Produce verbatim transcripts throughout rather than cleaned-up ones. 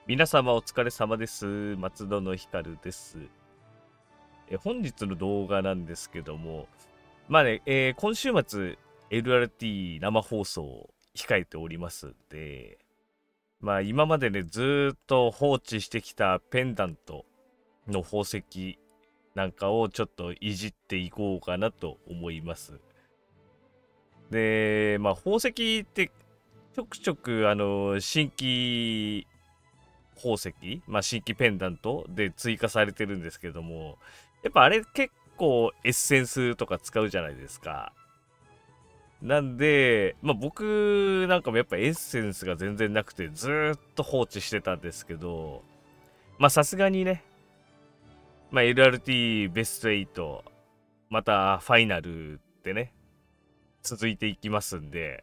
皆様お疲れ様です。松戸の光です。え本日の動画なんですけども、まあね、えー今週末 エルアールティー 生放送を控えておりますんで、まあ今までね、ずーっと放置してきたペンダントの宝石なんかをちょっといじっていこうかなと思います。で、まあ宝石ってちょくちょくあの新規宝石、まあ、新規ペンダントで追加されてるんですけども、やっぱあれ結構エッセンスとか使うじゃないですか。なんで、まあ、僕なんかもやっぱエッセンスが全然なくてずーっと放置してたんですけど、まあさすがにね、まあ、エルアールティー ベストはち、またファイナルってね、続いていきますんで、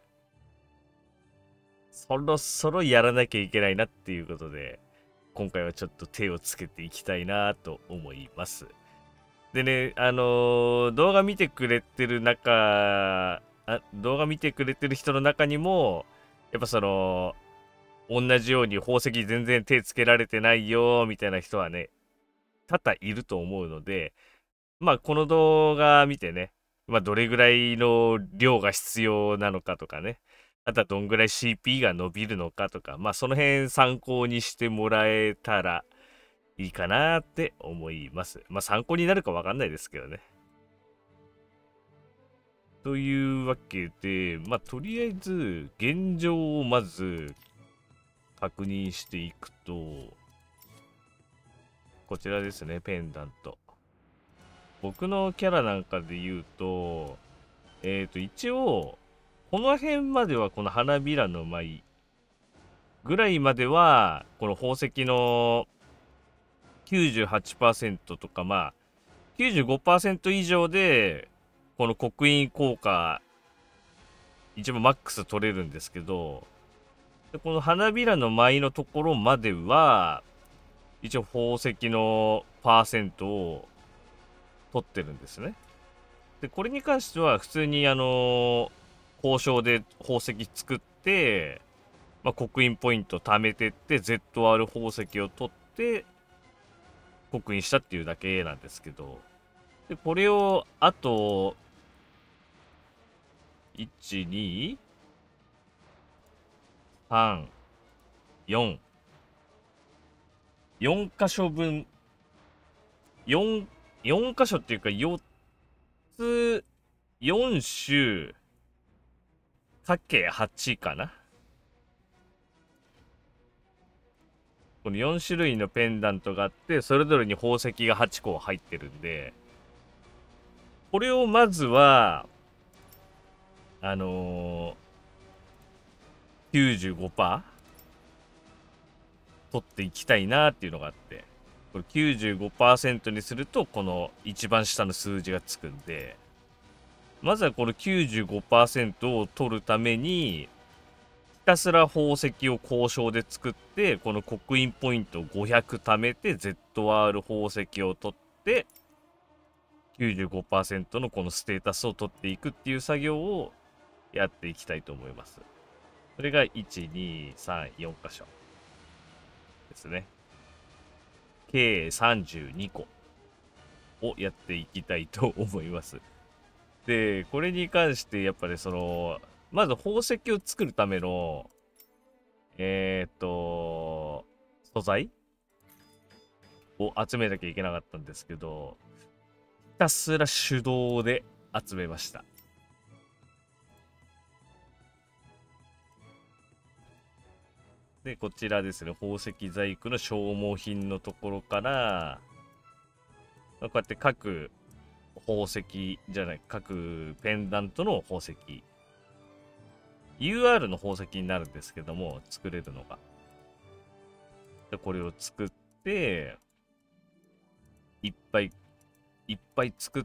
そろそろやらなきゃいけないなっていうことで、今回はちょっと手をつけていきたいなと思います。でね、あのー動画見てくれてる中あ、動画見てくれてる人の中にも、やっぱその、同じように宝石全然手つけられてないよみたいな人はね、多々いると思うので、まあこの動画見てね、まあどれぐらいの量が必要なのかとかね、あとはどんぐらい シーピー が伸びるのかとか、まあその辺参考にしてもらえたらいいかなって思います。まあ参考になるかわかんないですけどね。というわけで、まあとりあえず現状をまず確認していくと、こちらですね、ペンダント。僕のキャラなんかで言うと、えっと一応、この辺まではこの花びらの舞ぐらいまでは、この宝石のきゅうじゅうはちパーセントとか、まあ、きゅうじゅうごパーセント以上で、この刻印効果、一番マックス取れるんですけど、でこの花びらの舞のところまでは、一応宝石のパーセントを取ってるんですね。で、これに関しては、普通にあの交渉で宝石作って、まあ、刻印ポイント貯めてって、ゼットアール 宝石を取って、刻印したっていうだけなんですけど、で、これを、あと、いち、に、さん、よん、よん箇所分、よん、よん箇所っていうかよっつ、よん種、かけはちかな。このよん種類のペンダントがあって、それぞれに宝石がはち個入ってるんで、これをまずは、あのー、きゅうじゅうごパーセント 取っていきたいなっていうのがあって、これ きゅうじゅうごパーセント にすると、この一番下の数字がつくんで、まずはこの きゅうじゅうごパーセント を取るために、ひたすら宝石を交渉で作って、この刻印ポイントをごひゃく貯めて、ゼットアール 宝石を取って、きゅうじゅうごパーセント のこのステータスを取っていくっていう作業をやっていきたいと思います。それがいち、に、さん、よん箇所ですね。計さんじゅうにこをやっていきたいと思います。で、これに関してやっぱりその、まず宝石を作るための、えーっと、素材を集めなきゃいけなかったんですけど、ひたすら手動で集めました。で、こちらですね、宝石細工の消耗品のところから、こうやって各宝石じゃない、各ペンダントの宝石、ユーアール の宝石になるんですけども、作れるのが。で、これを作って、いっぱい、いっぱい作って、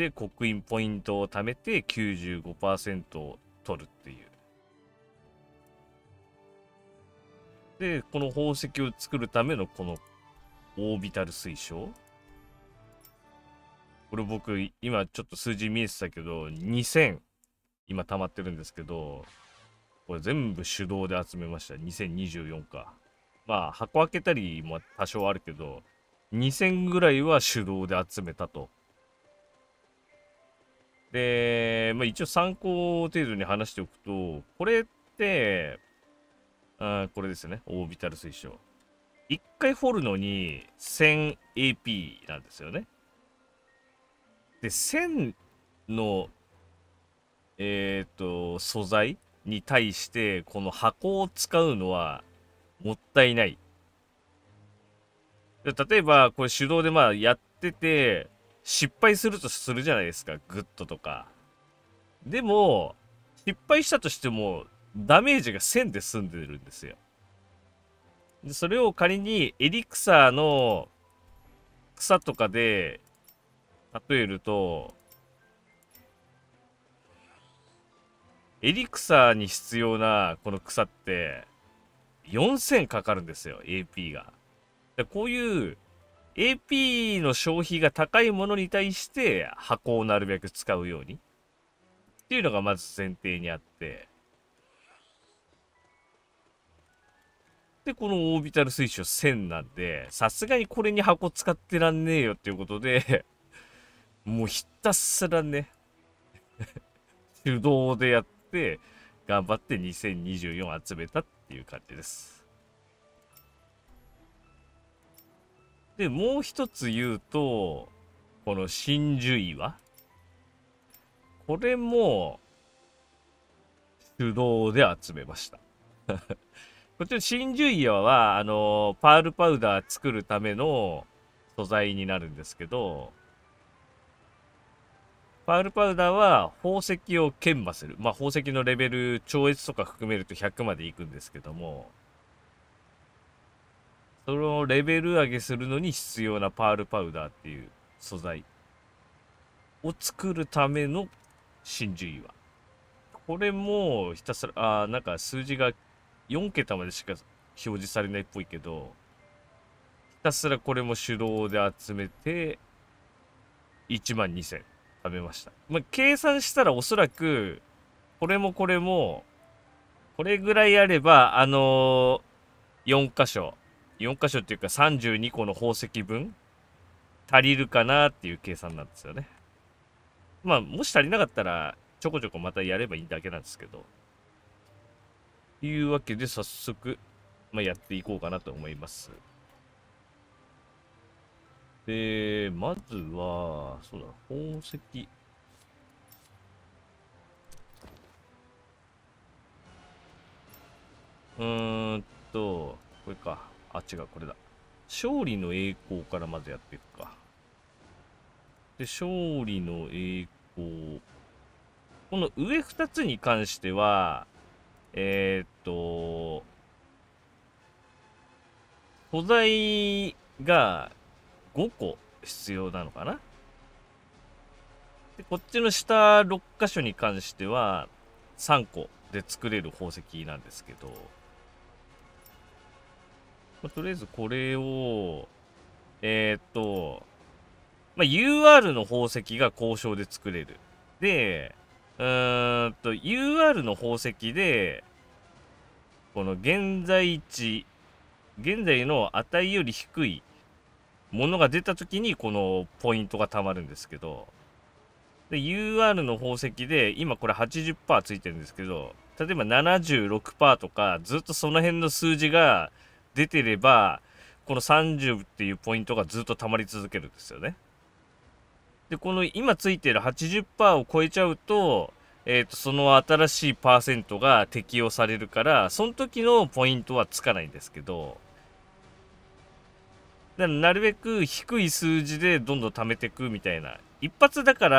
刻印ポイントを貯めて きゅうじゅうごパーセント を取るっていう。で、この宝石を作るためのこのオービタル水晶。これ僕、今ちょっと数字見えてたけど、にせん今溜まってるんですけど、これ全部手動で集めました。にせんにじゅうよんか。 まあ、箱開けたりも多少あるけど、にせんぐらいは手動で集めたと。で、まあ一応参考程度に話しておくと、これって、あこれですね。オービタル水晶。いっかい掘るのに せんエーピー なんですよね。で、せんの、えっと、素材に対して、この箱を使うのはもったいない。で例えば、これ手動でまあやってて、失敗するとするじゃないですか。グッドとか。でも、失敗したとしても、ダメージがせんで済んでるんですよ。でそれを仮にエリクサーの草とかで例えると、エリクサーに必要なこの草ってよんせんかかるんですよ、エーピー が。でこういう エーピー の消費が高いものに対して箱をなるべく使うようにっていうのがまず前提にあって、で、このオービタル水晶せんなんで、さすがにこれに箱使ってらんねえよっていうことで、もうひたすらね、手動でやって、頑張ってにせんにじゅうよん集めたっていう感じです。で、もう一つ言うと、この真珠岩。これも手動で集めました。こっちの真珠岩は、あの、パールパウダー作るための素材になるんですけど、パールパウダーは宝石を研磨する。まあ宝石のレベル、超越とか含めるとひゃくまでいくんですけども、そのレベル上げするのに必要なパールパウダーっていう素材を作るための真珠岩。これもひたすら、あーなんか数字がよん桁までしか表示されないっぽいけど、ひたすらこれも手動で集めていちまんにせん貯めました。まあ、計算したらおそらくこれもこれもこれぐらいあれば、あのー、よん箇所、よん箇所っていうかさんじゅうにこの宝石分足りるかなっていう計算なんですよね。まあ、もし足りなかったら、ちょこちょこまたやればいいだけなんですけど。というわけで、早速、まあ、やっていこうかなと思います。で、まずは、そうだ、宝石。うーんと、これか。あ、違う、これだ。勝利の栄光からまずやっていくか。で、勝利の栄光。この上ふたつに関しては、えー、っと、素材がごこ必要なのかな。で、こっちの下ろっ箇所に関してはさんこで作れる宝石なんですけど、まあ、とりあえずこれを、えー、っと、まあ、ユーアール の宝石が交渉で作れる。で、うーんと、ユーアール の宝石で、この現在地、現在の値より低いものが出た時にこのポイントが貯まるんですけど、で ユーアール の宝石で今これ はちじゅっパーセント ついてるんですけど、例えば ななじゅうろくパーセント とかずっとその辺の数字が出てれば、このさんじゅうっていうポイントがずっと溜まり続けるんですよね。でこの今ついてる はちじゅっパーセント を超えちゃうと、えー、とその新しいパーセントが適用されるから、その時のポイントはつかないんですけど、だからなるべく低い数字でどんどん貯めていくみたいな。一発だから、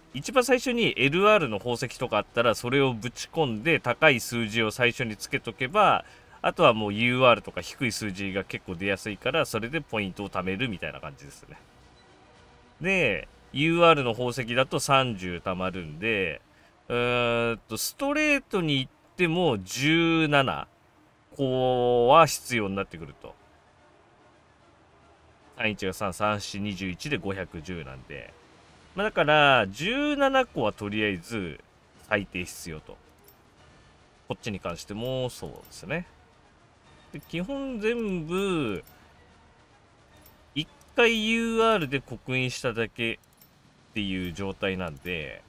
一番最初に エルアール の宝石とかあったら、それをぶち込んで高い数字を最初につけとけば、あとはもう ユーアール とか低い数字が結構出やすいから、それでポイントを貯めるみたいな感じですね。で、ユーアール の宝石だとさんじゅう貯まるんで、うーんと、ストレートに行ってもじゅうなな個は必要になってくると。さんいちがさん、さんし、にじゅういちでごひゃくじゅうなんで。まあ、だから、じゅうななこはとりあえず最低必要と。こっちに関してもそうですね。 で基本全部、いっかい ユーアール で刻印しただけっていう状態なんで、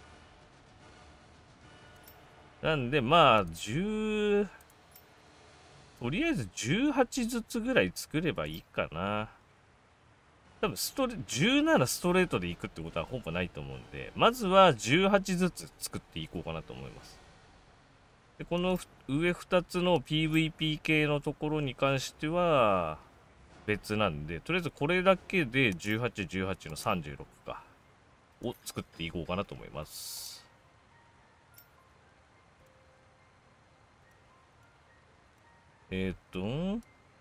なんで、まあ、じゅう、とりあえずじゅうはちずつぐらい作ればいいかな。多分ストレ、じゅうななストレートでいくってことはほぼないと思うんで、まずはじゅうはちずつ作っていこうかなと思います。で、この上ふたつの ピーブイピー 系のところに関しては別なんで、とりあえずこれだけでじゅうはち、じゅうはちのさんじゅうろくか、を作っていこうかなと思います。えー、っと、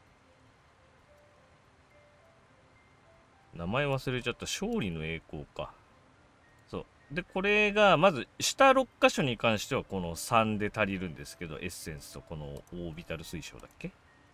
名前忘れちゃった。勝利の栄光か。そう。で、これが、まず、下ろっ箇所に関しては、このさんで足りるんですけど、エッセンスとこのオービタル水晶だっけ。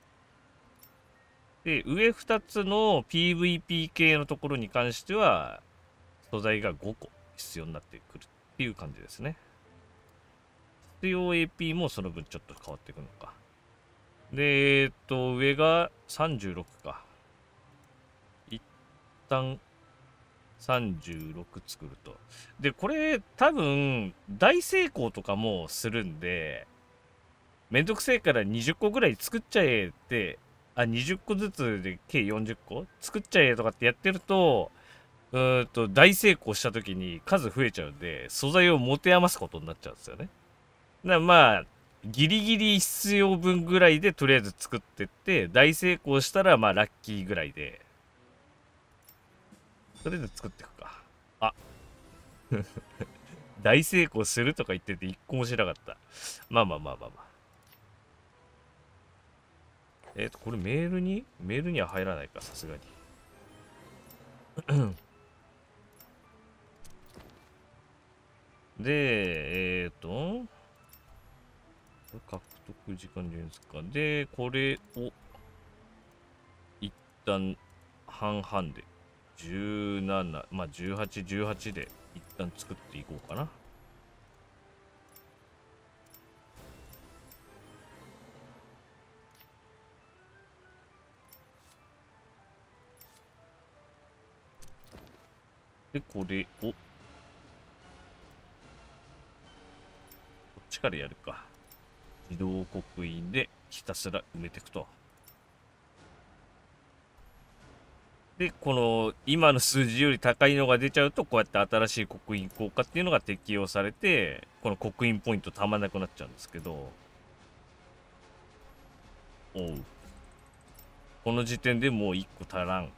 で、上ふたつの ピーブイピー 系のところに関しては、素材がごこ必要になってくるっていう感じですね。必要 エーピー もその分ちょっと変わっていくのか。で、えーっと、上がさんじゅうろくか。一旦、さんじゅうろく作ると。で、これ多分大成功とかもするんで、めんどくせえからにじゅっこぐらい作っちゃえって、あ、にじゅっこずつで計よんじゅっこ作っちゃえとかってやってると、うーんと大成功した時に数増えちゃうんで、素材を持て余すことになっちゃうんですよね。だからまあ、ギリギリ必要分ぐらいでとりあえず作ってって、大成功したらまあラッキーぐらいで、とりあえず作っていくか。あ、大成功するとか言ってて一個もしなかった。まあまあまあまあまあ。えっ、ー、と、これメールにメールには入らないか、さすがに。で、えっ、ー、と、獲得時間順ですか。で、これを一旦半々で、じゅうなな、まあじゅうはち、じゅうはちで一旦作っていこうかな。で、これを、こっちからやるか。自動刻印でひたすら埋めていくと。で、この今の数字より高いのが出ちゃうと、こうやって新しい刻印効果っていうのが適用されて、この刻印ポイントたまんなくなっちゃうんですけど、おう。この時点でもういっこ足らん。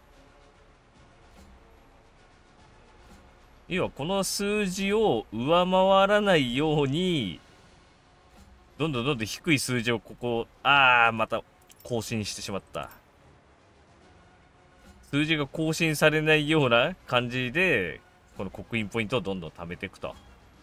要はこの数字を上回らないように、どんどんどんどん低い数字をここ、あー、また更新してしまった。数字が更新されないような感じで、この刻印ポイントをどんどん貯めていくと。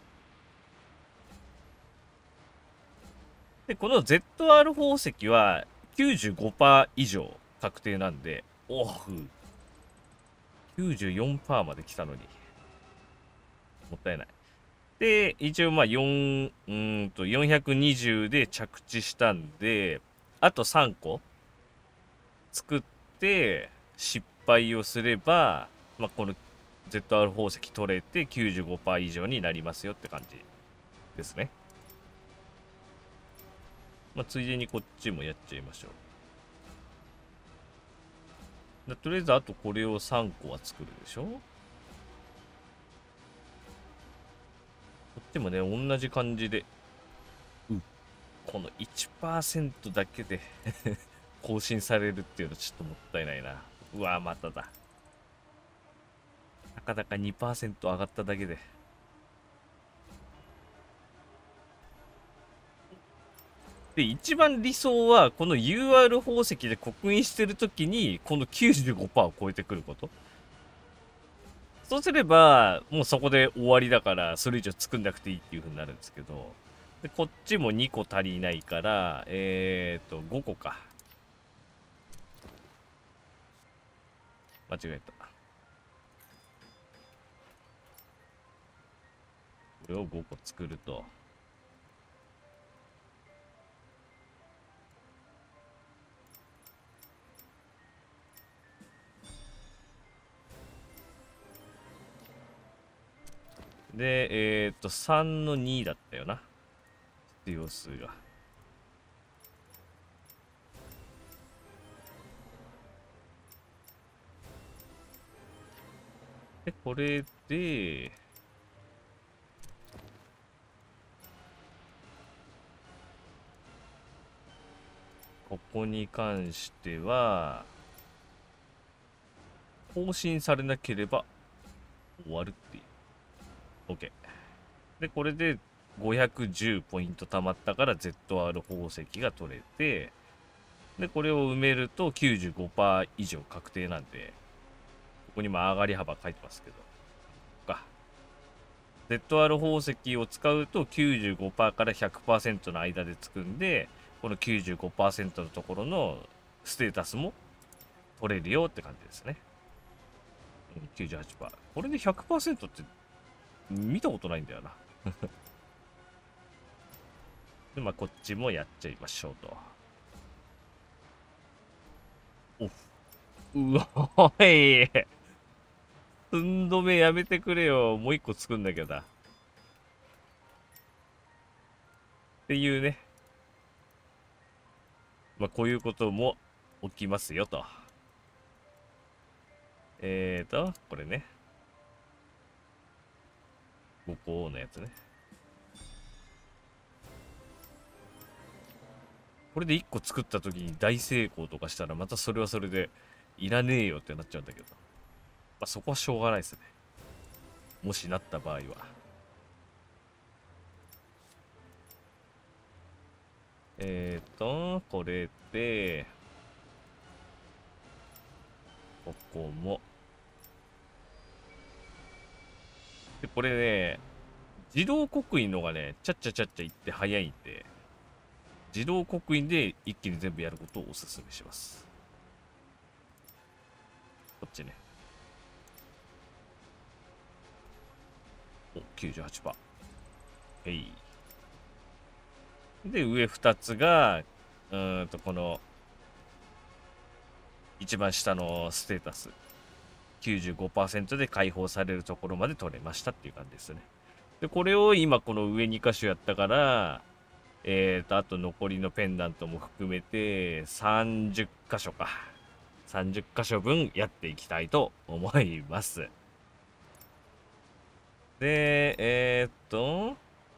で、この ゼットアール 宝石は きゅうじゅうごパーセント 以上確定なんで、おふ、きゅうじゅうよんパーセント まで来たのに。もったいない。で、一応まあよん、うーんとよんひゃくにじゅうで着地したんで、あとさんこ作って失敗をすれば、まあ、この ゼットアール 宝石取れて きゅうじゅうごパーセント 以上になりますよって感じですね。まあ、ついでにこっちもやっちゃいましょう。とりあえずあとこれをさんこは作るでしょ。こっちもね、同じ感じで、うこの いちパーセント だけで更新されるっていうのはちょっともったいないな。うわまただ。たかだか にパーセント 上がっただけで。で、一番理想は、この ユーアール 宝石で刻印してるときに、この きゅうじゅうごパーセント を超えてくること。そうすれば、もうそこで終わりだから、それ以上作んなくていいっていう風になるんですけど、で、こっちもにこ足りないから、えーと、ごこか。間違えた。これをごこ作ると。 で、えー、っと、さんのにだったよな。必要数が。で、これで、ここに関しては、更新されなければ終わるっていう。OK。で、これでごひゃくじゅうポイント貯まったから ゼットアール 宝石が取れて、で、これを埋めると きゅうじゅうごパーセント 以上確定なんで、ここにも上がり幅書いてますけど、か。ゼットアール 宝石を使うと きゅうじゅうごパーセント から ひゃくパーセント の間でつくんで、この きゅうじゅうごパーセント のところのステータスも取れるよって感じですね。きゅうじゅうはちパーセント。これで ひゃくパーセント って見たことないんだよな。で、まあ、こっちもやっちゃいましょうと。おうわ、おい。寸止めやめてくれよ。もう一個作んなきゃだ。っていうね。まあ、こういうことも起きますよと。えーと、これね。ごこのやつね。これでいっこ作った時に大成功とかしたらまたそれはそれでいらねえよってなっちゃうんだけど。まあ、そこはしょうがないですね。もしなった場合は。えーと、これで、ここも。で、これね、自動刻印のがね、ちゃっちゃちゃっちゃいって早いんで、自動刻印で一気に全部やることをお勧めします。こっちね。お、きゅうじゅうはちパーセント。へい。で、上ふたつが、うーんと、この、一番下のステータス。きゅうじゅうごパーセント で解放されるところまで取れましたっていう感じですね。で、これを今この上に箇所やったから、えーと、あと残りのペンダントも含めてさんじゅっ箇所か。さんじゅっ箇所分やっていきたいと思います。で、えーっと、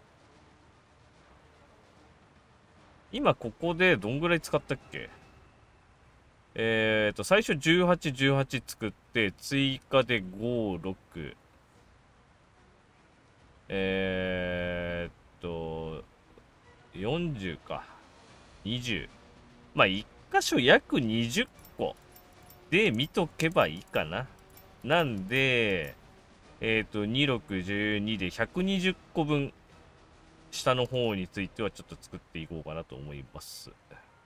今ここでどんぐらい使ったっけ？えーっと、最初じゅうはち、じゅうはち作って、追加でご、ろく、えーっと、よんじゅうか。にじゅう。まあ、いっ箇所約にじゅっこで見とけばいいかな。なんで、えっと、に、ろく、じゅうにでひゃくにじゅっこぶん、下の方についてはちょっと作っていこうかなと思います。ひ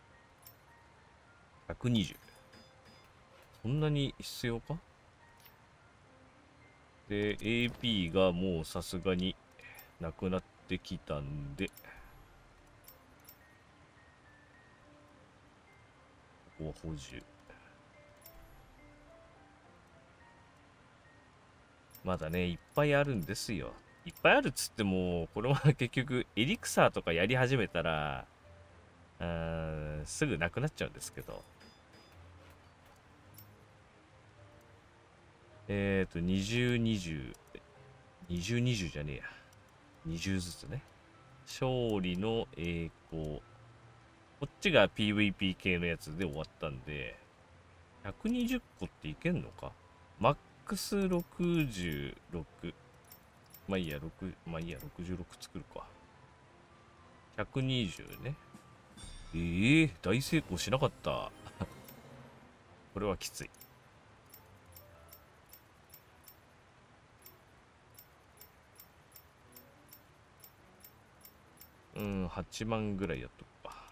ゃくにじゅう。そんなに必要か？で、エーピー がもうさすがになくなってきたんで、ここは補充。まだね、いっぱいあるんですよ。いっぱいあるっつっても、これは結局、エリクサーとかやり始めたら、うーん、すぐなくなっちゃうんですけど。えっと、にじゅう、にじゅう、にじゅう、にじゅうじゃねえや。にじゅうずつね。勝利の栄光。こっちが ピーブイピー 系のやつで終わったんで、ひゃくにじゅっこっていけんのか？マックスろくじゅうろく。まあいいや、ろく、まあいいや、ろくじゅうろく作るか。ひゃくにじゅうね。ええー、大成功しなかった。これはきつい。うん、はちまんぐらいやっとくか。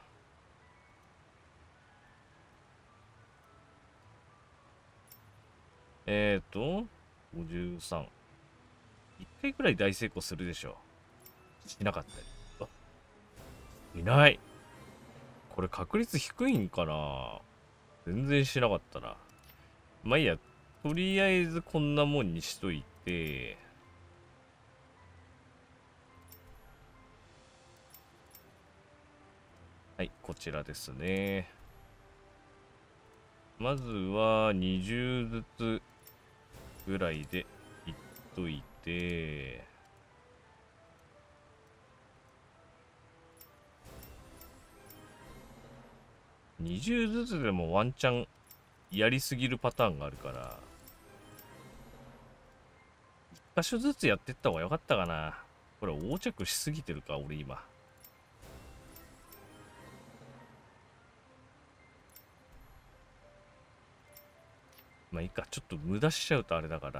えーと、ごじゅうさん。いっかいぐらい大成功するでしょう。しなかったり。いない。これ確率低いんかな？全然しなかったな。まあいいや、とりあえずこんなもんにしといて、 はい、こちらですね。まずはにじゅうずつぐらいでいっといて、にじゅうずつでもワンチャンやりすぎるパターンがあるから、いっ箇所ずつやってった方がよかったかな。これ横着しすぎてるか、俺今。まあいいか、ちょっと無駄しちゃうとあれだから。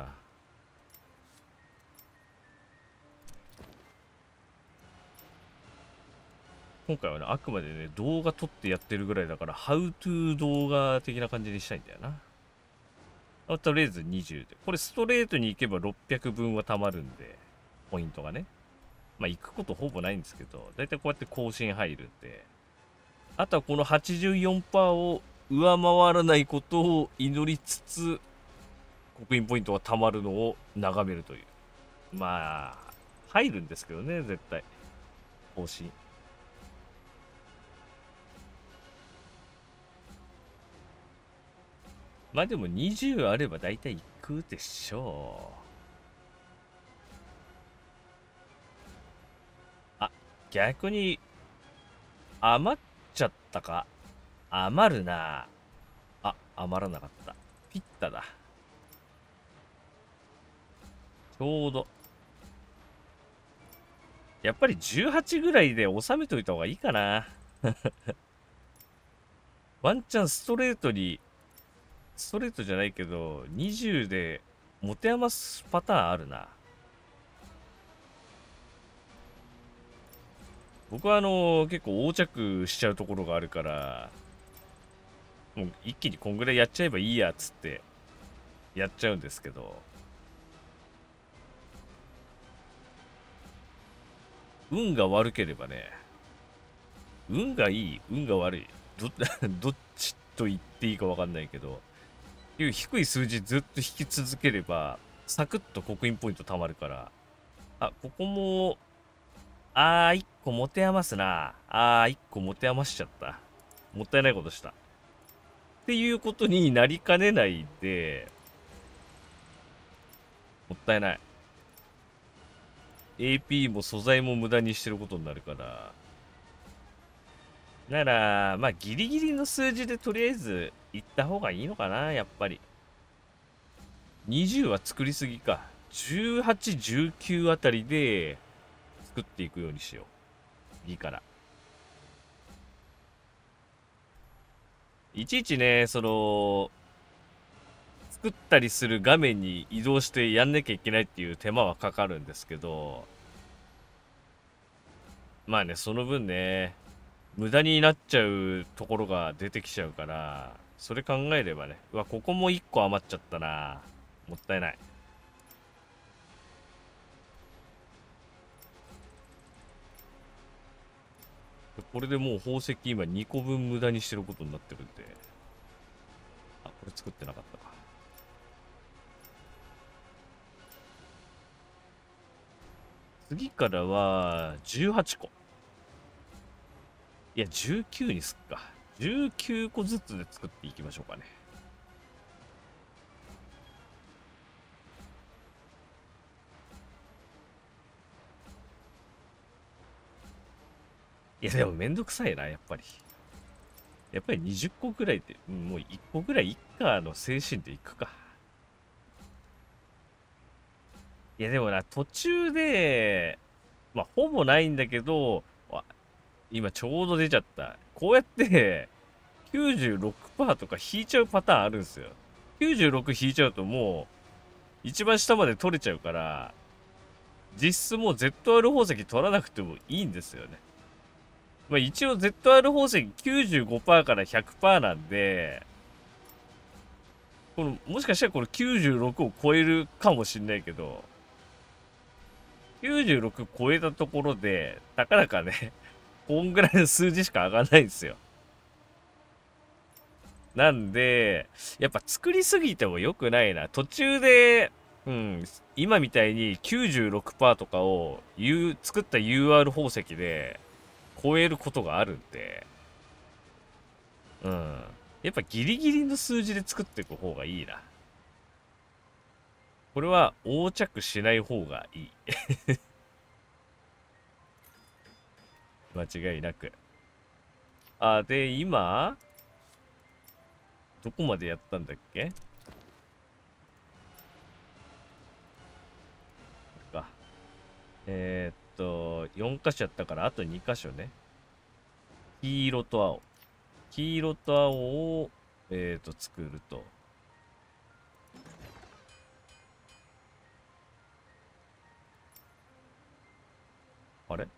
今回はね、あくまでね、動画撮ってやってるぐらいだから、ハウトゥー動画的な感じにしたいんだよな。あとりあえずにじゅうで。これストレートに行けばろっぴゃくぶんは貯まるんで、ポイントがね。まあ行くことほぼないんですけど、だいたいこうやって更新入るんで。あとはこの はちじゅうよんパーセント を上回らないことを祈りつつ、刻印ポイントが貯まるのを眺めるという。まあ、入るんですけどね、絶対。更新。まあでもにじゅうあれば大体行くでしょう。あ、逆に余っちゃったか。余るな。あ、余らなかった。ピッタだ。ちょうど。やっぱりじゅうはちぐらいで収めといた方がいいかな。ワンチャンストレートに、ストレートじゃないけど、にじゅうで持て余すパターンあるな。僕はあのー、結構横着しちゃうところがあるから、もう一気にこんぐらいやっちゃえばいいやっつってやっちゃうんですけど、運が悪ければね、運がいい、運が悪い、ど、どっちと言っていいかわかんないけど、いう低い数字ずっと引き続ければ、サクッと刻印ポイント貯まるから、あ、ここも、あー、いっこ持て余すな。あー、いっこ持て余しちゃった。もったいないことした。っていうことになりかねないんで、もったいない。エーピー も素材も無駄にしてることになるから。なら、まあ、ギリギリの数字でとりあえず行った方がいいのかな、やっぱり。にじゅうは作りすぎか。じゅうはち、じゅうきゅうあたりで作っていくようにしよう。いいから。いちいちね、その、作ったりする画面に移動してやんなきゃいけないっていう手間はかかるんですけど、まあね、その分ね、無駄になっちゃうところが出てきちゃうから、それ考えればね、うわ、ここもいっこ余っちゃったな。もったいない。これでもう宝石今にこぶん無駄にしてることになってるんで。あ、これ作ってなかったか。次からはじゅうはちこ。いや、じゅうきゅうにすっか。じゅうきゅうこずつで作っていきましょうかね。いや、でもめんどくさいな、やっぱり。やっぱりにじゅっこぐらいで、もういっこぐらいいっかの精神でいくか。いや、でもな、途中で、まあ、ほぼないんだけど、わ今ちょうど出ちゃった。こうやって、きゅうじゅうろくパーセントとか引いちゃうパターンあるんですよ。きゅうじゅうろく引いちゃうともう、一番下まで取れちゃうから、実質もう ゼットアール 宝石取らなくてもいいんですよね。まあ一応 ゼットアール 宝石 きゅうじゅうごパーセント から ひゃくパーセント なんで、この、もしかしたらこれきゅうじゅうろくを超えるかもしんないけど、きゅうじゅうろく超えたところで、たかだかね、こんぐらいの数字しか上がらないんですよ。なんで、やっぱ作りすぎても良くないな。途中で、うん、今みたいに きゅうじゅうろくパーセント とかを、U、作った ユーアール 宝石で超えることがあるんで、 うん。やっぱギリギリの数字で作っていく方がいいな。これは横着しない方がいい。間違いなく。あ、で、今、どこまでやったんだっけか。えー、っと、よん箇所やったから、あとに箇所ね。黄色と青。黄色と青を、えー、っと、作ると。あれ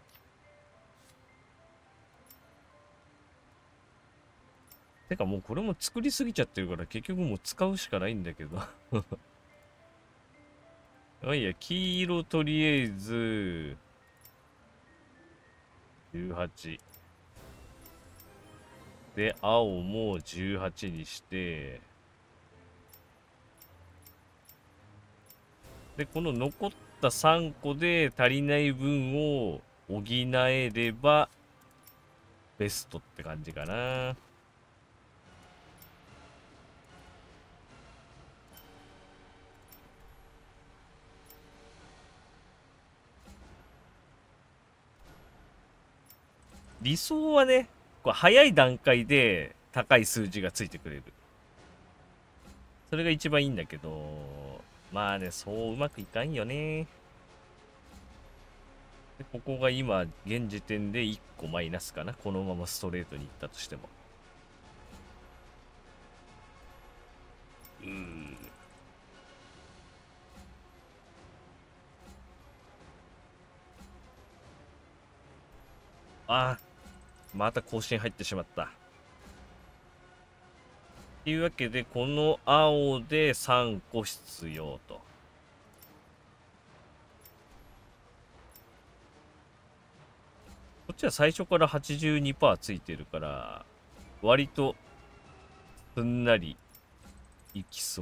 てかもうこれも作りすぎちゃってるから結局もう使うしかないんだけど。まあいいや、黄色とりあえず、じゅうはち。で、青もじゅうはちにして、で、この残ったさんこで足りない分を補えればベストって感じかな。理想はね、こう早い段階で高い数字がついてくれる。それが一番いいんだけど、まあね、そううまくいかんよね。で、ここが今、現時点でいっこマイナスかな。このままストレートに行ったとしても。うーん。ああ、また更新入ってしまった。っていうわけで、この青でさんこ必要と。こっちは最初から はちじゅうにパーセント ついてるから、割とすんなりいきそう。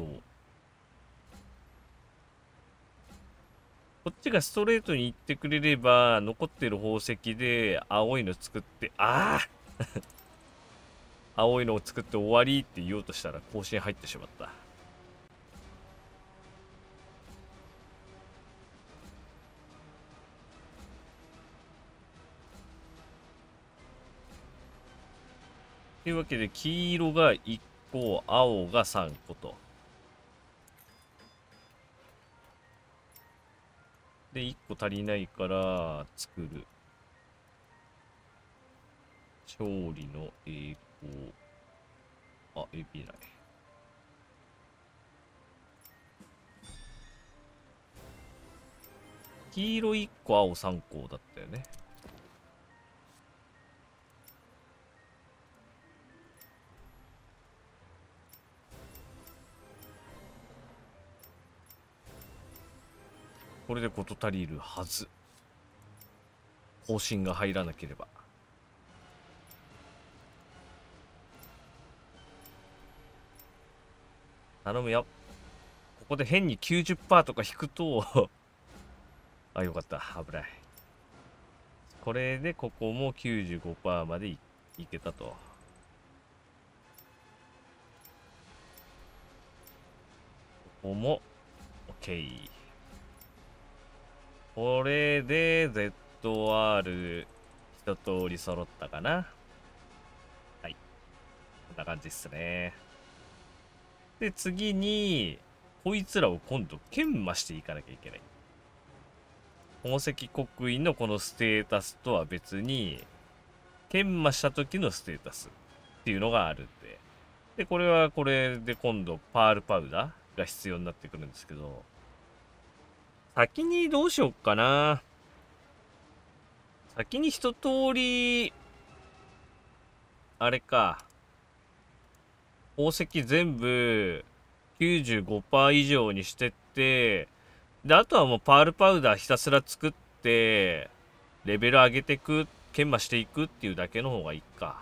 こっちがストレートに行ってくれれば、残ってる宝石で青いの作って、ああ青いのを作って終わりって言おうとしたら更新入ってしまった。というわけで、黄色がいっこ、青がさんこと。で、いっこ足りないから作る。勝利の栄光。あ、エビない。黄色いっこ、青さんこだったよね。これで事足りるはず。方針が入らなければ。頼むよ。ここで変に きゅうじゅっパーセント とか引くとあ、よかった。危ない。これでここも きゅうじゅうごパーセント まで い, いけたと。ここも OK。これで ゼットアール 一通り揃ったかな。はい。こんな感じっすね。で、次に、こいつらを今度研磨していかなきゃいけない。宝石刻印のこのステータスとは別に、研磨した時のステータスっていうのがあるんで。で、これはこれで今度パールパウダーが必要になってくるんですけど、先にどうしよっかな。先に一通り、あれか、宝石全部 きゅうじゅうごパーセント 以上にしてって、で、あとはもうパールパウダーひたすら作って、レベル上げていく、研磨していくっていうだけの方がいいか。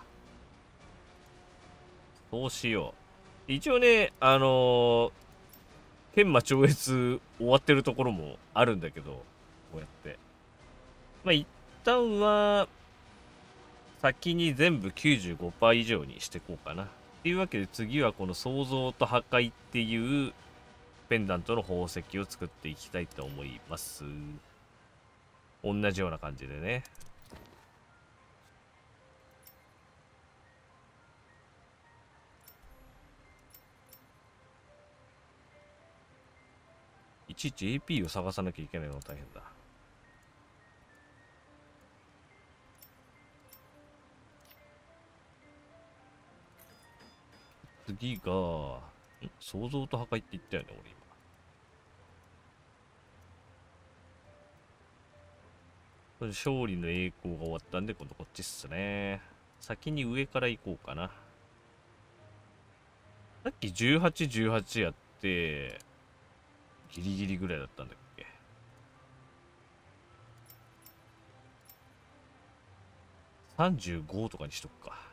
そうしよう。一応ね、あのー、研磨超越終わってるところもあるんだけど、こうやって。まあ、一旦は、 先に全部 きゅうじゅうごパーセント 以上にしていこうかな。っていうわけで次はこの創造と破壊っていうペンダントの宝石を作っていきたいと思います。同じような感じでね。いちいち エーピー を探さなきゃいけないのが大変だ。次が、ん創造と破壊って言ったよね、俺今。これ勝利の栄光が終わったんで、今度こっちっすね。先に上から行こうかな。さっきじゅうはち、じゅうはちやって、ギリギリぐらいだったんだっけ。さんじゅうごとかにしとくか。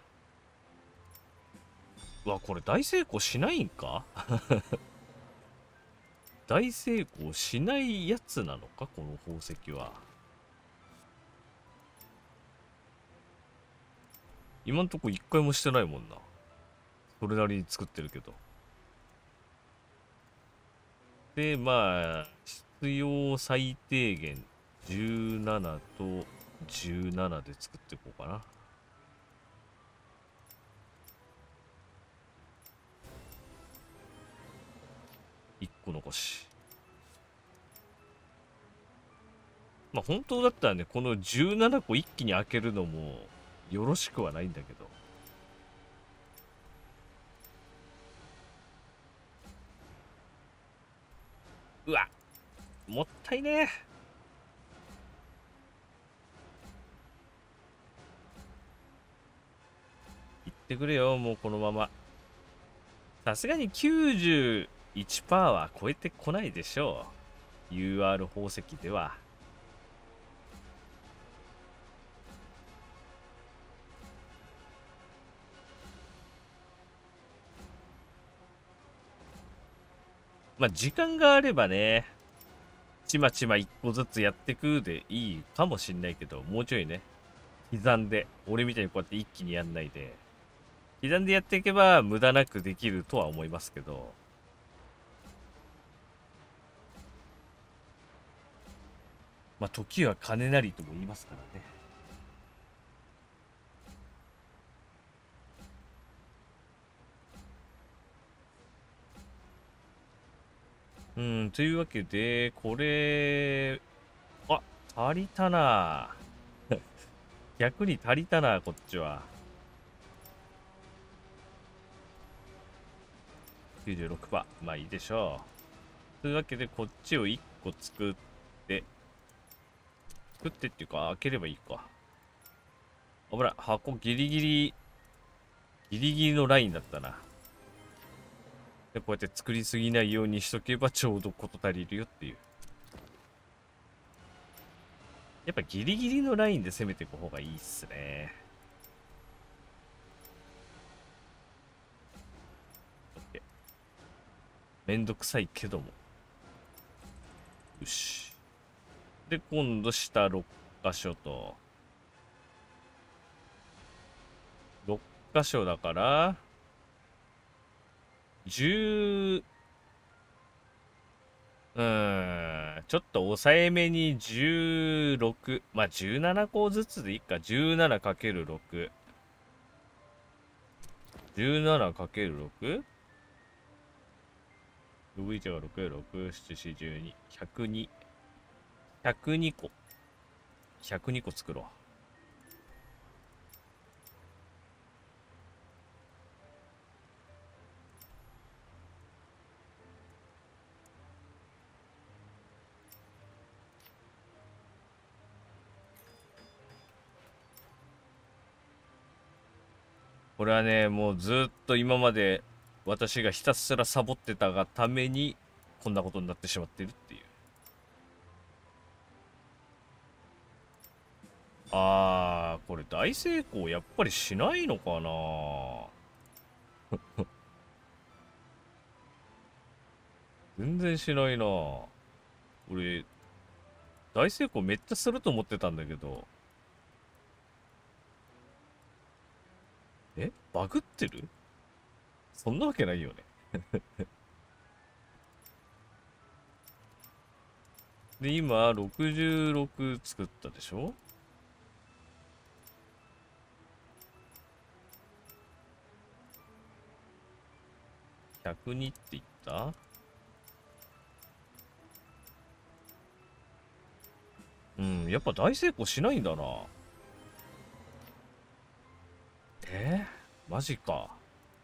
うわ、これ大成功しないんか大成功しないやつなのかこの宝石は。今んとこ一回もしてないもんな。それなりに作ってるけど。で、まあ、必要最低限じゅうななとじゅうななで作っていこうかな。いっこ残し。まあ本当だったらね、このじゅうななこ一気に開けるのもよろしくはないんだけど。うわ、もったいねえ。言ってくれよ、もうこのまま。さすがに きゅうじゅういちパーセント は超えてこないでしょう。ユーアール 宝石では。まあ時間があればね、ちまちまいっこずつやってくでいいかもしんないけど、もうちょいね、刻んで、俺みたいにこうやって一気にやんないで、刻んでやっていけば無駄なくできるとは思いますけど、まあ時は金なりとも言いますからね。うん、というわけで、これ、あ、足りたな。逆に足りたな、こっちは。きゅうじゅうろくパーセント。まあいいでしょう。というわけで、こっちをいっこ作って、作ってっていうか、開ければいいか。危ない。箱ギリギリ、ギリギリのラインだったな。で、こうやって作りすぎないようにしとけばちょうどこと足りるよっていう。やっぱギリギリのラインで攻めていく方がいいっすね。OK。めんどくさいけども。よし。で、今度下ろっ箇所と。ろっ箇所だから、じゅう、うーん、ちょっと抑えめにじゅうろく、まあ、じゅうななこずつでいいか。じゅうななかけるろく。じゅうななかけるろく? ろくいちがろく、ろく、なな、よん、じゅうに、ひゃくに。ひゃくにこ。ひゃくにこ作ろう。これはね、もうずっと今まで私がひたすらサボってたがために、こんなことになってしまってるっていう。あー、これ大成功やっぱりしないのかな全然しないな。俺、大成功めっちゃすると思ってたんだけど。 えバグってる？そんなわけないよね。で、今、ろくじゅうろく作ったでしょ？ ひゃくに って言った？うん、やっぱ大成功しないんだな。えー、マジか。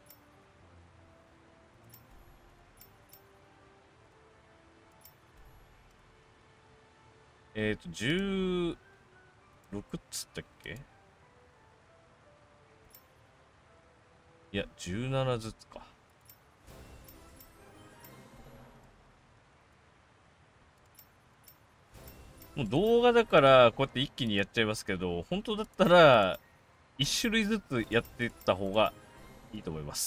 えっと、じゅうろくっつったっけ？いや、じゅうななずつか。もう動画だからこうやって一気にやっちゃいますけど、本当だったら一種類ずつやっていった方がいいと思います。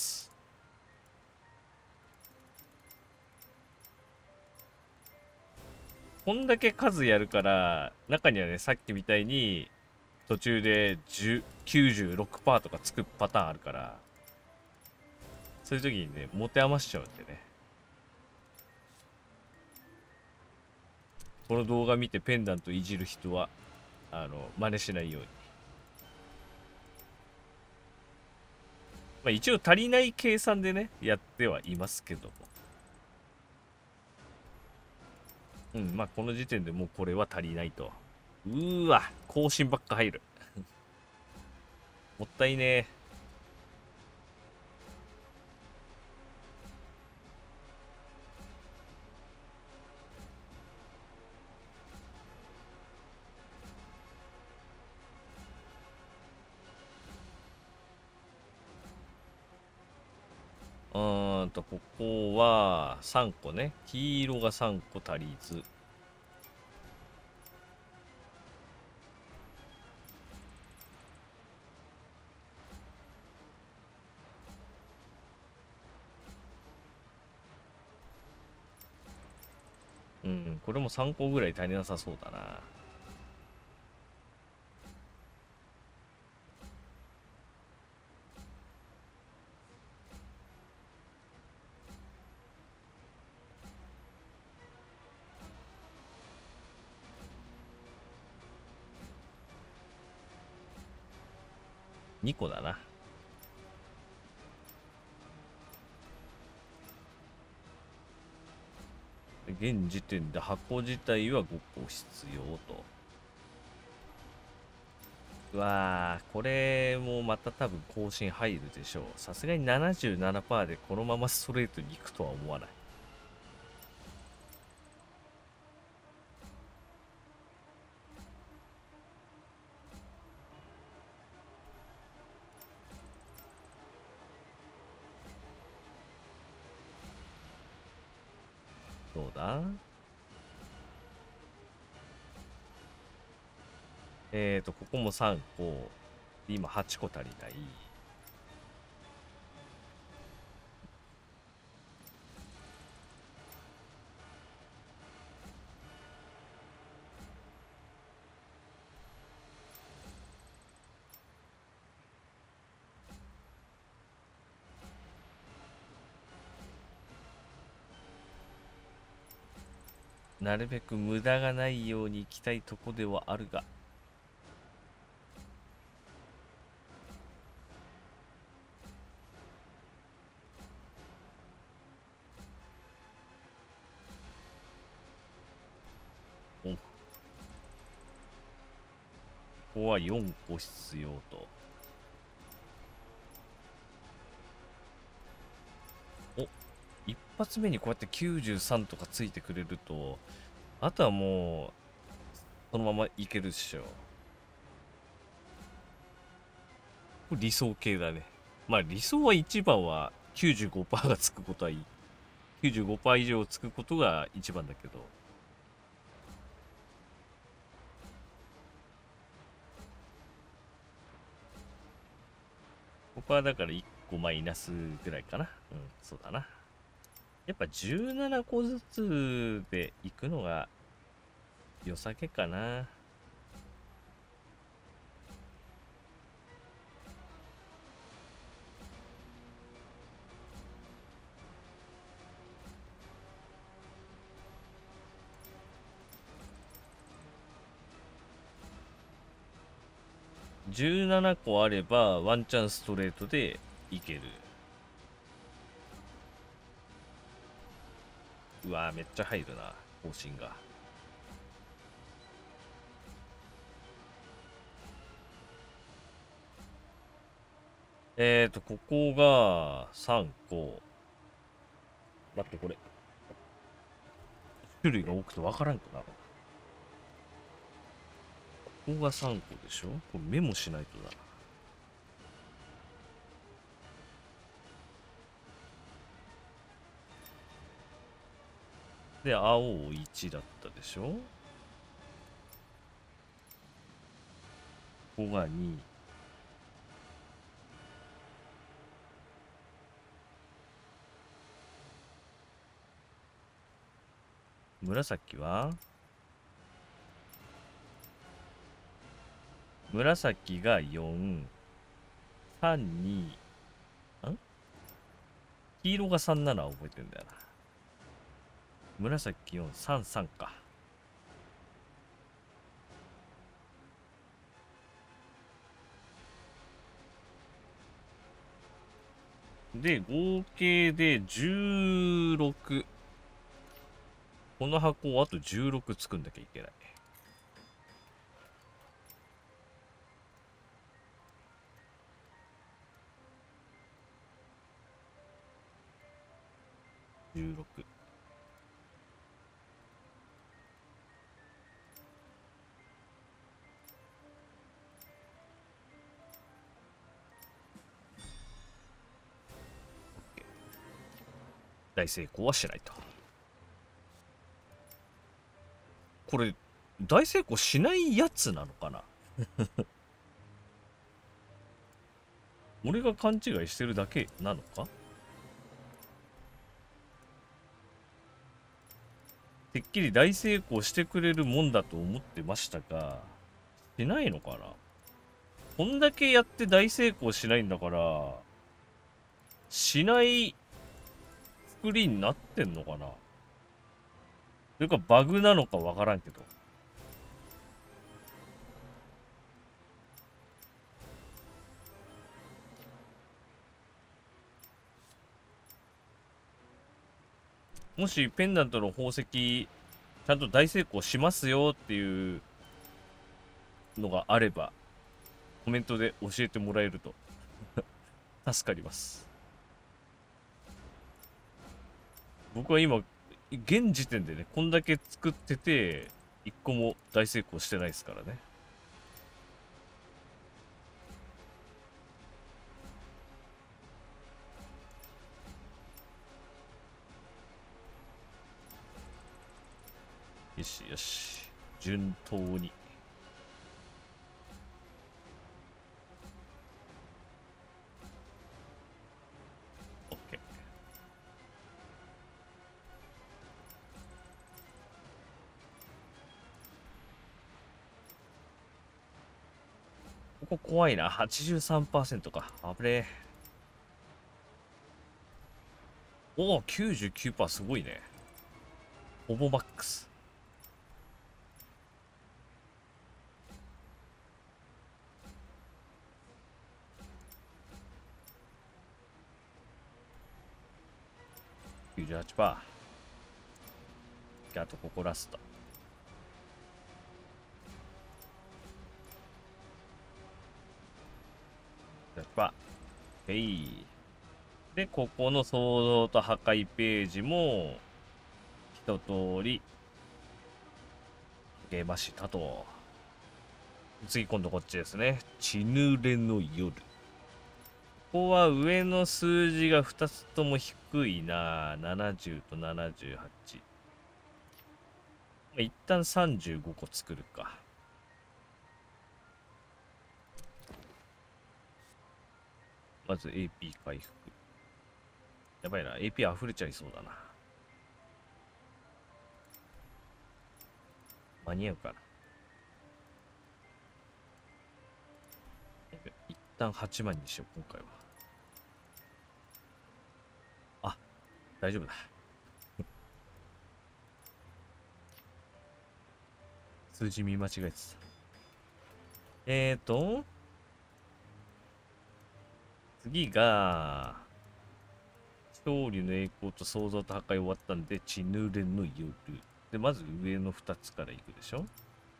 こんだけ数やるから、中にはね、さっきみたいに途中でじゅう きゅうじゅうろくパーセント とかつくパターンあるから、そういう時にね、持て余しちゃうんでね。この動画見てペンダントいじる人は、あの、真似しないように。まあ一応足りない計算でね、やってはいますけども。うん、まあこの時点でもうこれは足りないと。うーわ、更新ばっか入る。もったいねえ。うーんと、ここはさんこね。黄色がさんこ足りず。うん、これもさんこぐらい足りなさそうだな。にこだな。現時点で箱自体はごこ必要と。うわー、これもまた多分更新入るでしょう。さすがに ななじゅうななパーセント でこのままストレートに行くとは思わない。どうだ？えーと、ここもさんこ。今はちこ足りない。なるべく無駄がないように行きたいとこではあるが。お、ここはよんこ必要と。お、一発目にこうやってきゅうじゅうさんとかついてくれると、あとはもう、そのままいけるっしょ。これ理想系だね。まあ理想は一番は きゅうじゅうごパーセント がつくことはいい。きゅうじゅうごパーセント 以上つくことが一番だけど。ここはだからいっこマイナスぐらいかな。うん、そうだな。やっぱじゅうななこずつで行くのが良さげかな。 じゅうななこあればワンチャンストレートでいける。うわー、めっちゃ入るな、更新が。えーと、ここがさんこ。待って、これ。種類が多くてわからんくなる。ここがさんこでしょ？これメモしないとだな。で、青いちだったでしょ？ここがに。紫は紫がよん、さん、に、ん黄色がさん、なな覚えてんだよな。紫よん、さん、さんか。で、合計でじゅうろく。この箱をあとじゅうろく作んなきゃいけない。じゅうろく。大成功はしないと。これ、大成功しないやつなのかな？俺が勘違いしてるだけなのか？てっきり大成功してくれるもんだと思ってましたが、しないのかな？こんだけやって大成功しないんだから、しない作りになってんのかな？それかバグなのかわからんけど。もしペンダントの宝石、ちゃんと大成功しますよっていうのがあれば、コメントで教えてもらえると助かります。僕は今、現時点でね、こんだけ作ってて、一個も大成功してないですからね。よしよし。順当に。OK。ここ怖いな。はちじゅうさんパーセント か。危ねえ。おお、きゅうじゅうきゅうパーセント すごいね。ほぼマックス。きゅうじゅうはちパーセント。あとここラスト。きゅうじゅうはちパーセント。へい。で、ここの創造と破壊ページも、一通り、出ましたと。次今度こっちですね。血濡れの夜。ここは上の数字がふたつとも低いな。ななじゅうとななじゅうはち。一旦さんじゅうごこ作るか。まず エーピー 回復。やばいな。エーピー 溢れちゃいそうだな。間に合うかな。一旦はちまんにしよう、今回は。あ、大丈夫だ。数字見間違えてた。えーと、 次が、勝利の栄光と創造と破壊終わったんで、血濡れの夜。で、まず上のふたつからいくでしょ。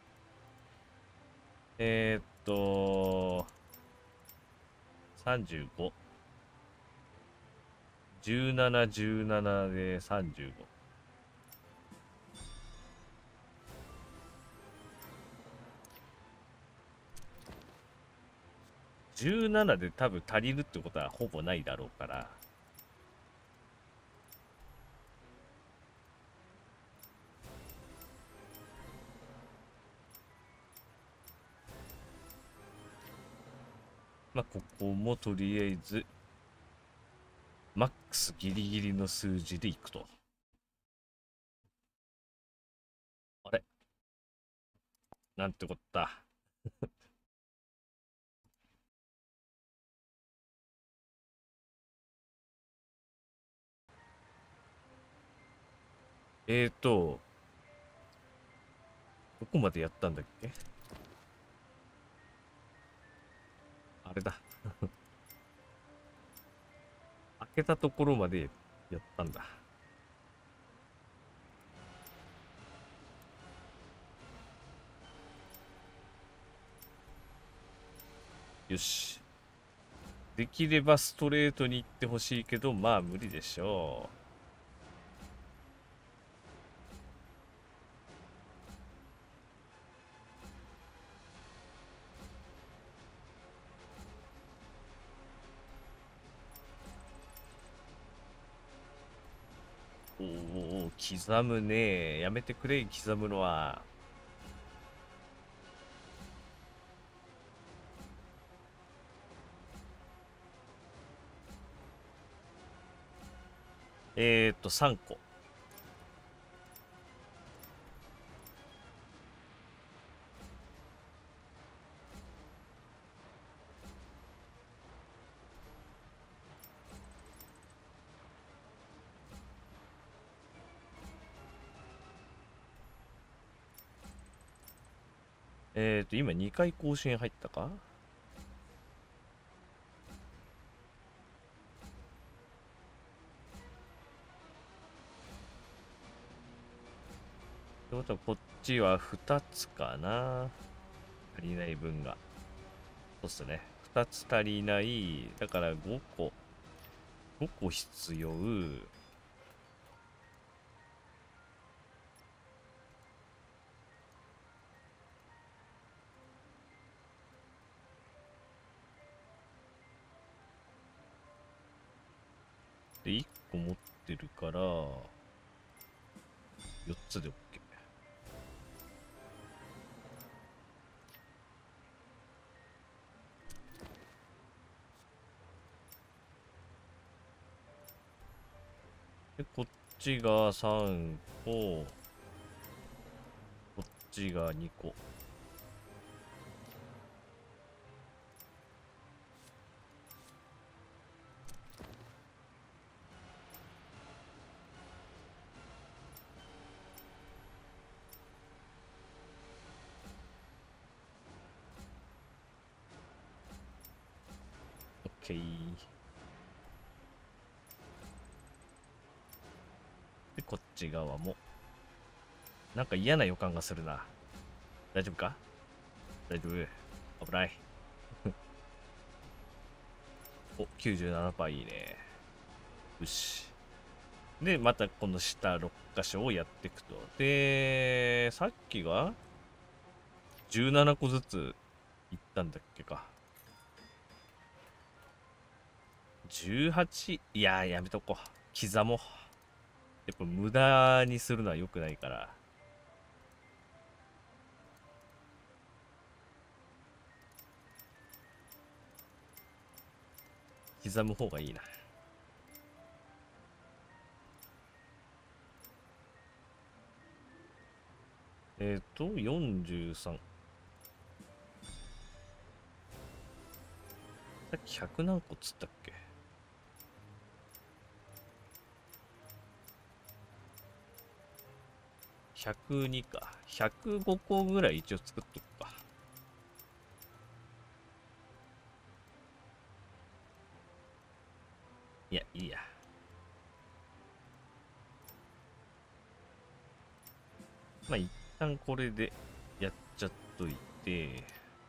えー、っと、さんじゅうご。じゅうなな、じゅうななでさんじゅうご。じゅうななで多分足りるってことはほぼないだろうから。まあ、ここもとりあえず、マックスギリギリの数字でいくと。あれなんてこった。えーと、どこまでやったんだっけ。あれだ。開けたところまでやったんだ。よし。できればストレートに行ってほしいけど、まあ無理でしょう。おお、刻むね。やめてくれ、刻むのは。えーと、さんこ。えーと、今にかい更新入ったか。ってことはこっちはふたつかな。足りない分が。そうっすね。ふたつ足りない。だからごこ。ごこ必要。で、いっこ持ってるから、よっつで OK。で、こっちがさんこ、こっちがにこ。OK。で、こっち側も。なんか嫌な予感がするな。大丈夫か。大丈夫。危ない。お、きゅうじゅうななパーセント いいね。よし。で、またこの下ろっ箇所をやっていくと。で、さっきがじゅうななこずついったんだっけか。じゅうはち、いやー、やめとこう。刻もう。やっぱ無駄にするのは良くないから。刻む方がいいな。えっ、ー、と、よんじゅうさん。さっきひゃく何個つったっけ。ひゃくにか。ひゃくごこぐらい一応作っとくか。 いや、いいや。まあ、一旦これでやっちゃっといて、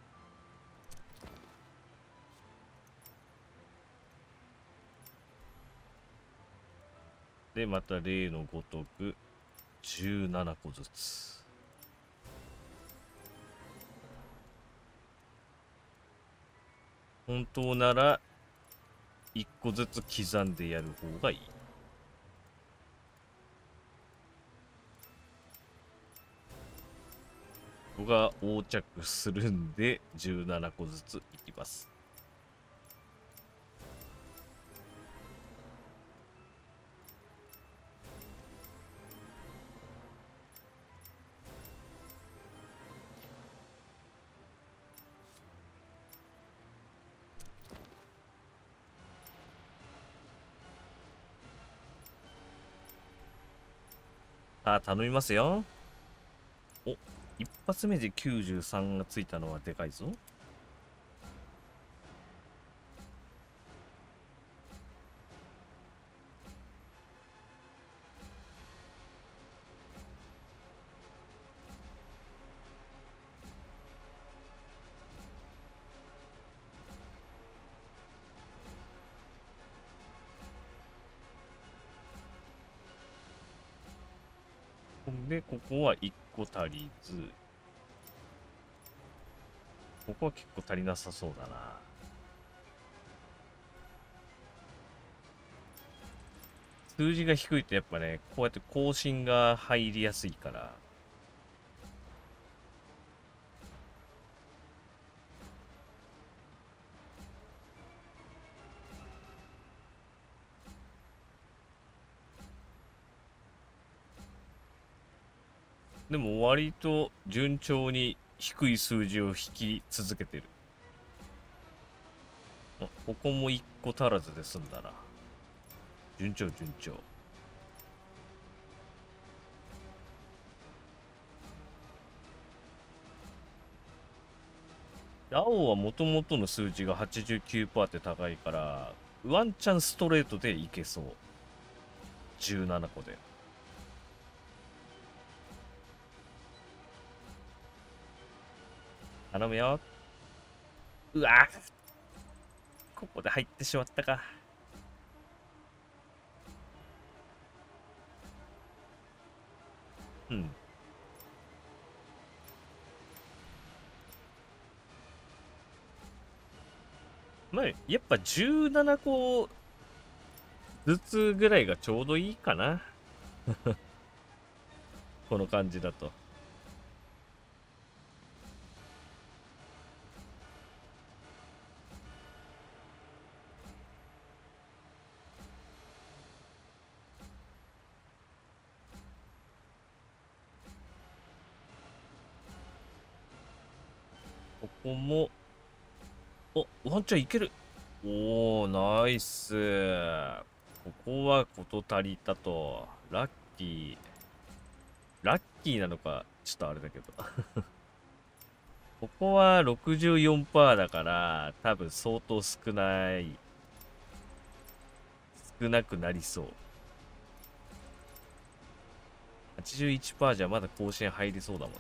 で、また例のごとくじゅうななこずつ。本当ならいっこずつ刻んでやる方がいい。ここが横着するんでじゅうななこずついきます。あ、頼みますよ。お、一発目できゅうじゅうさんがついたのはでかいぞ。で、ここはいっこ足りず。ここは結構足りなさそうだな。数字が低いとやっぱね、こうやって更新が入りやすいから。でも割と順調に低い数字を引き続けてる。あ、ここもいっこ足らずで済んだな。順調順調。青はもともとの数字が はちじゅうきゅうパーセント って高いから、ワンチャンストレートでいけそう。じゅうななこで。頼むよ。うわぁ、ここで入ってしまったか。うん。まあ、やっぱじゅうななこずつぐらいがちょうどいいかな。この感じだと。ここも、お、ワンチャンいける。おー、ナイス。ここは事足りたと。ラッキー。ラッキーなのか、ちょっとあれだけど。ここは ろくじゅうよんパーセント だから、多分相当少ない。少なくなりそう。はちじゅういちパーセント じゃまだ甲子園入りそうだもんな。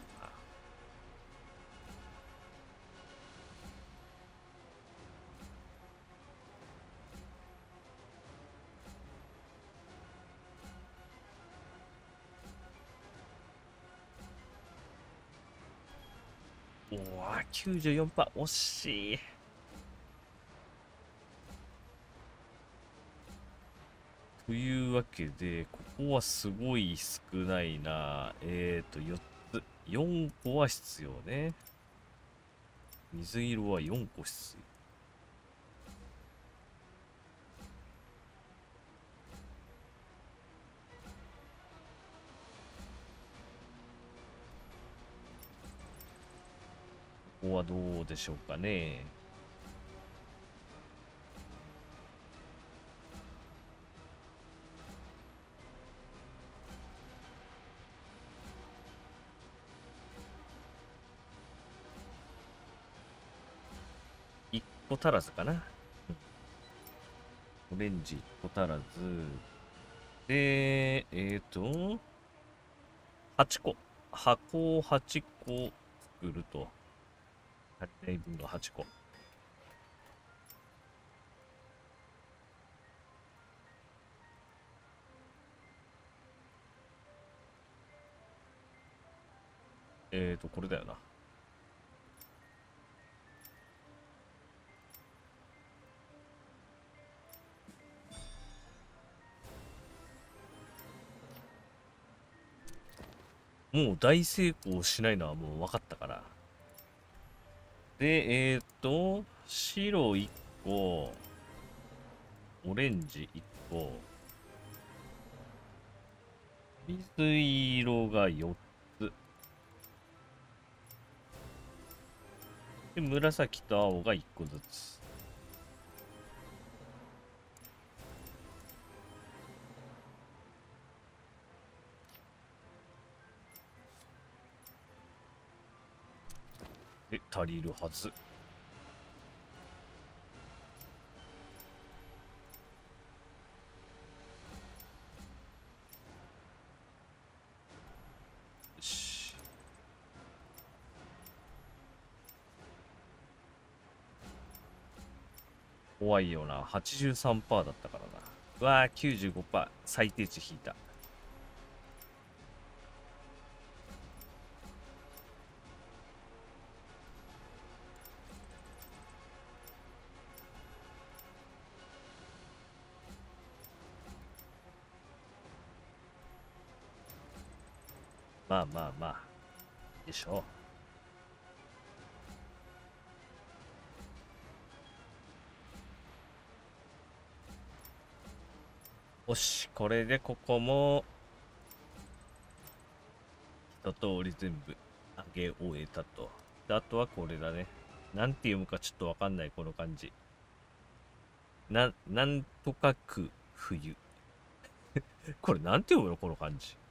おー、きゅうじゅうよんパーセント、惜しい。というわけで、ここはすごい少ないな。えーと、よっつ。よんこは必要ね。水色はよんこ必要。ここはどうでしょうかね。いっこ足らずかな。 オレンジいっこ足らず。で、えっと、はちこ。箱をはちこ作ると。足りない分がはちこ。えっと、これだよな。もう大成功しないのはもう分かったから。で、えっと、白いっこ、オレンジいっこ、水色がよっつ。で、紫と青がいっこずつ。で、足りるはず。怖いよな。はちじゅうさんパーセント だったからな。うわー、きゅうじゅうごパーセント。最低値引いた。まあまあまあ。でしょう。よし、これでここも、一通り全部上げ終えたと。で、あとはこれだね。なんて読むかちょっとわかんない、この漢字。な、なんとかく冬。これなんて読むのこの漢字。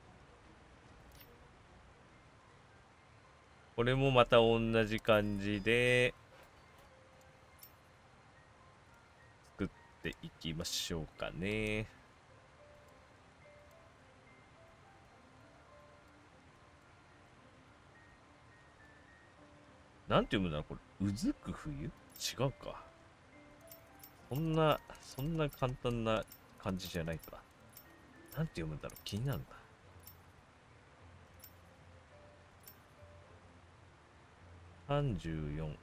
これもまた同じ感じで、作っていきましょうかね。なんて読むんだろうこれ。うずく冬違うか。そんな、そんな簡単な感じじゃないか。なんて読むんだろう気になるんだ。さんじゅうよん。ま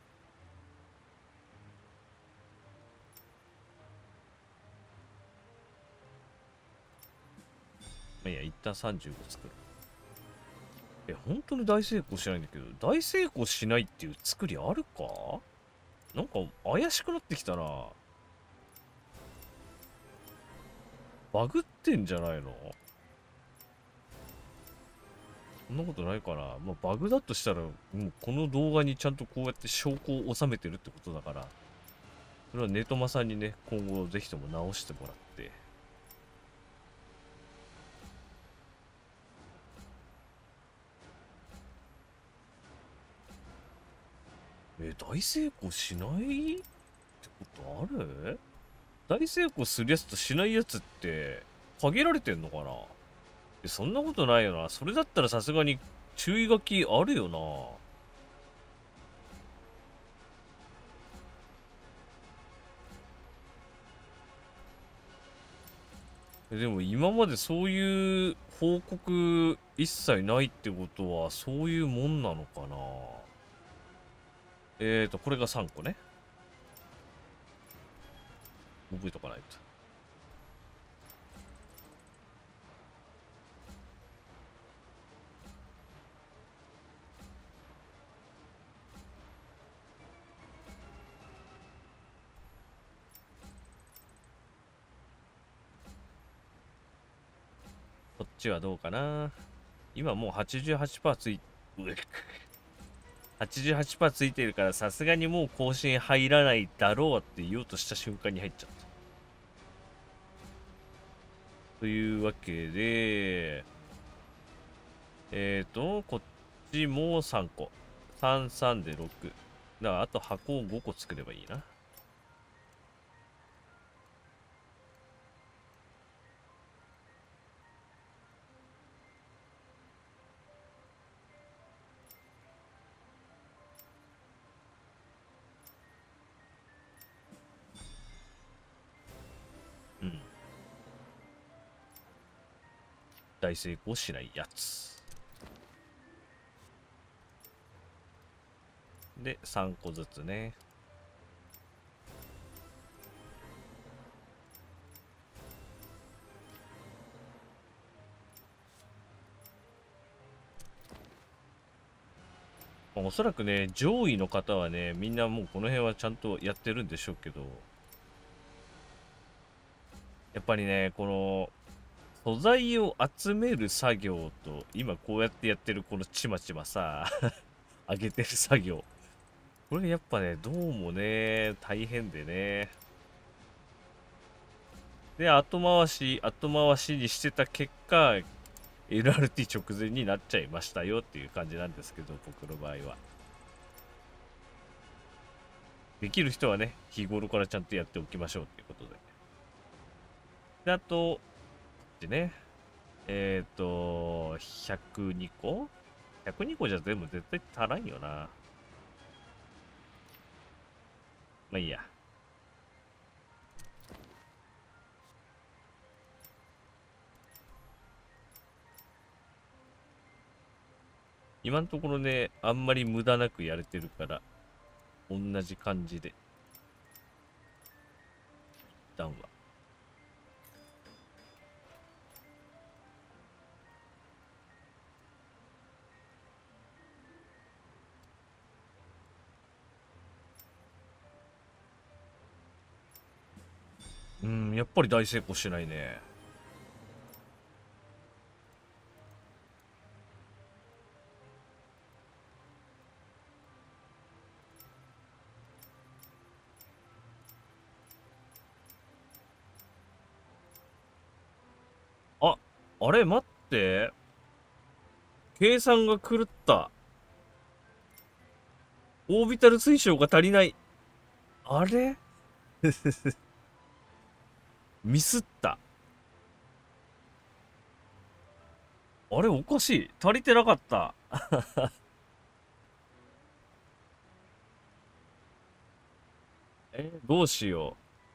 あいいや、一旦さんじゅうご作る。え、本当に大成功しないんだけど、大成功しないっていう作りあるかなんか怪しくなってきたな。バグってんじゃないのそんなことないかな。まあ、バグだとしたら、もうこの動画にちゃんとこうやって証拠を収めてるってことだから、それはネトマさんにね、今後ぜひとも直してもらって。え、大成功しないってことある大成功するやつとしないやつって限られてんのかなえ、そんなことないよな。それだったらさすがに注意書きあるよな。えでも今までそういう報告一切ないってことはそういうもんなのかな。えーと、これがさんこね。覚えとかないと。こっちはどうかな。今もう はちじゅうはちパーセント つい、うえはちじゅうはちパーセント ついてるからさすがにもう更新入らないだろうって言おうとした瞬間に入っちゃった。というわけで、えっと、こっちもさんこ。さん、さんでろく。だからあと箱をごこ作ればいいな。 大成功しないやつ。で、さんこずつね。おそらくね、上位の方はね、みんなもうこの辺はちゃんとやってるんでしょうけど、やっぱりね、この、素材を集める作業と、今こうやってやってるこのちまちまさ、上げてる作業。これやっぱね、どうもね、大変でね。で、後回し、後回しにしてた結果、エルアールティー 直前になっちゃいましたよっていう感じなんですけど、僕の場合は。できる人はね、日頃からちゃんとやっておきましょうっていうことで。で、あと、こっちね。えっ、ー、と、ひゃくにこ ?ひゃくに 個じゃ全部絶対足らんよな。まあいいや。今のところね、あんまり無駄なくやれてるから、同じ感じで。一旦は。うん、やっぱり大成功しないね。あ、あれ待って。計算が狂った。オービタル水晶が足りない。あれミスった。あれおかしい。足りてなかった。え、どうしよ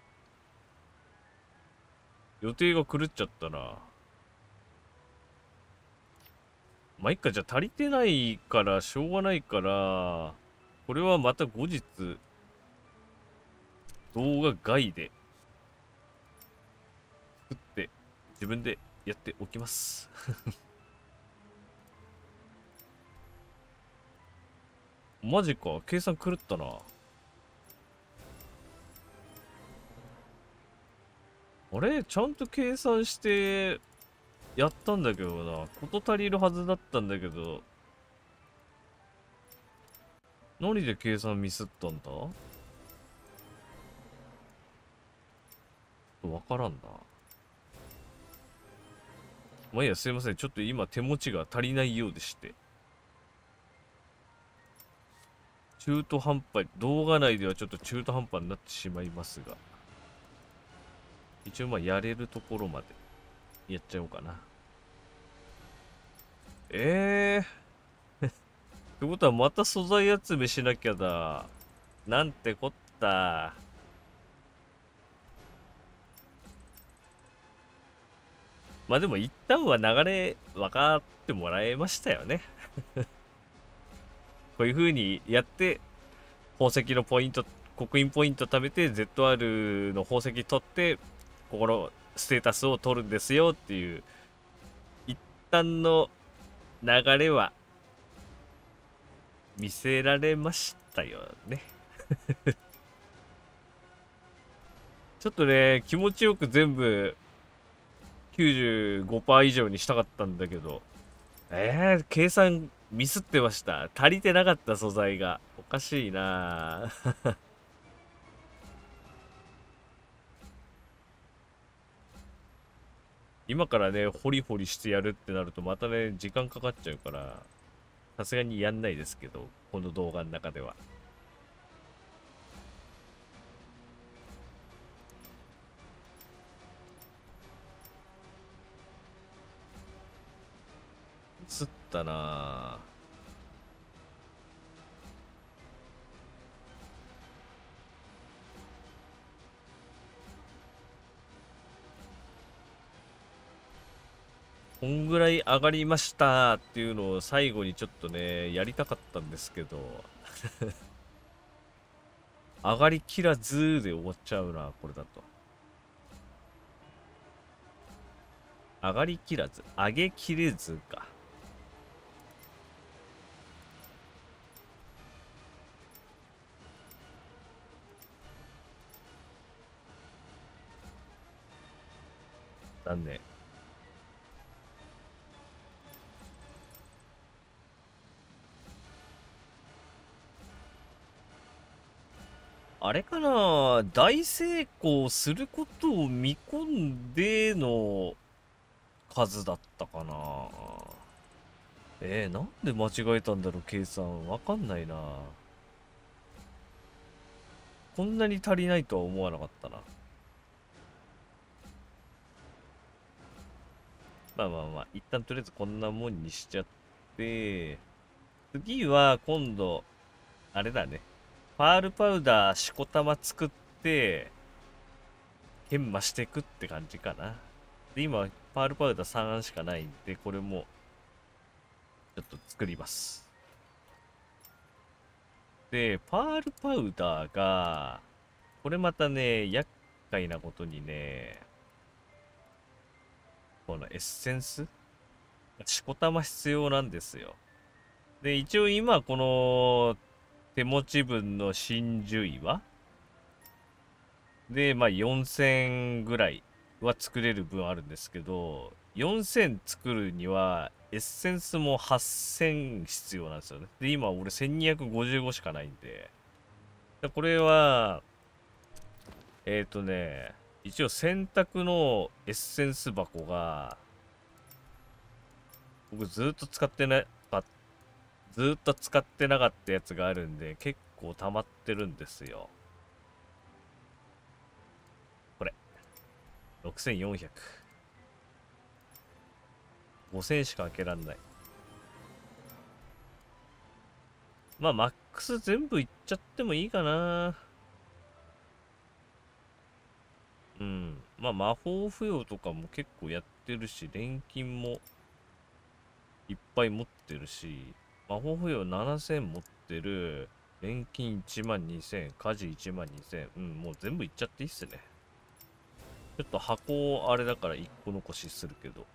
う。予定が狂っちゃったな。まあ、いっか、じゃあ足りてないからしょうがないから、これはまた後日、動画外で作って自分でやっておきます。マジか、計算狂ったな。あれちゃんと計算してやったんだけどな。こと足りるはずだったんだけど、何で計算ミスったんだ？わからんな。まあいいや、すいません。ちょっと今手持ちが足りないようでして。中途半端、動画内ではちょっと中途半端になってしまいますが。一応まあやれるところまでやっちゃおうかな。ええー。ってことはまた素材集めしなきゃだ。なんてこった。まあでも一旦は流れ分かってもらえましたよね。こういう風にやって宝石のポイント、刻印ポイント貯めて ゼットアール の宝石取ってここのステータスを取るんですよっていう一旦の流れは見せられましたよね。ちょっとね、気持ちよく全部きゅうじゅうごパーセント以上にしたかったんだけど、えー、計算ミスってました。足りてなかった素材が。おかしいなぁ。今からね、ホリホリしてやるってなるとまたね、時間かかっちゃうから、さすがにやんないですけど、この動画の中では。ミスったなぁ。 こんぐらい上がりましたっていうのを最後にちょっとね、やりたかったんですけど、上がりきらずで終わっちゃうな、これだと。上がりきらず、上げきれずか。残念。あれかな、大成功することを見込んでの数だったかな。えー、なんで間違えたんだろう、計算。わかんないな。こんなに足りないとは思わなかったな。まあまあまあ、一旦とりあえずこんなもんにしちゃって、次は今度、あれだね。パールパウダーしこたま作って、研磨していくって感じかな。で、今、パールパウダーさんあんしかないんで、これも、ちょっと作ります。で、パールパウダーが、これまたね、厄介なことにね、このエッセンスしこたま必要なんですよ。で、一応今、この手持ち分の真珠岩で、まあよんせんぐらいは作れる分あるんですけど、よんせん作るにはエッセンスもはっせん必要なんですよね。で、今俺せんにひゃくごじゅうごしかないんで、これは、えっ、ー、とね、一応選択のエッセンス箱が、僕ずっと使ってなかった、ずっと使ってなかったやつがあるんで、結構溜まってるんですよ。これ。ろくせんよんひゃく。ごせんしか開けらんない。まあ、マックス全部いっちゃってもいいかな。うん。まあ、魔法付与とかも結構やってるし、錬金もいっぱい持ってるし、魔法付与ななせん持ってる、錬金いちまんにせん、家事いちまんにせん。うん、もう全部いっちゃっていいっすね。ちょっと箱、あれだからいっこ残しするけど。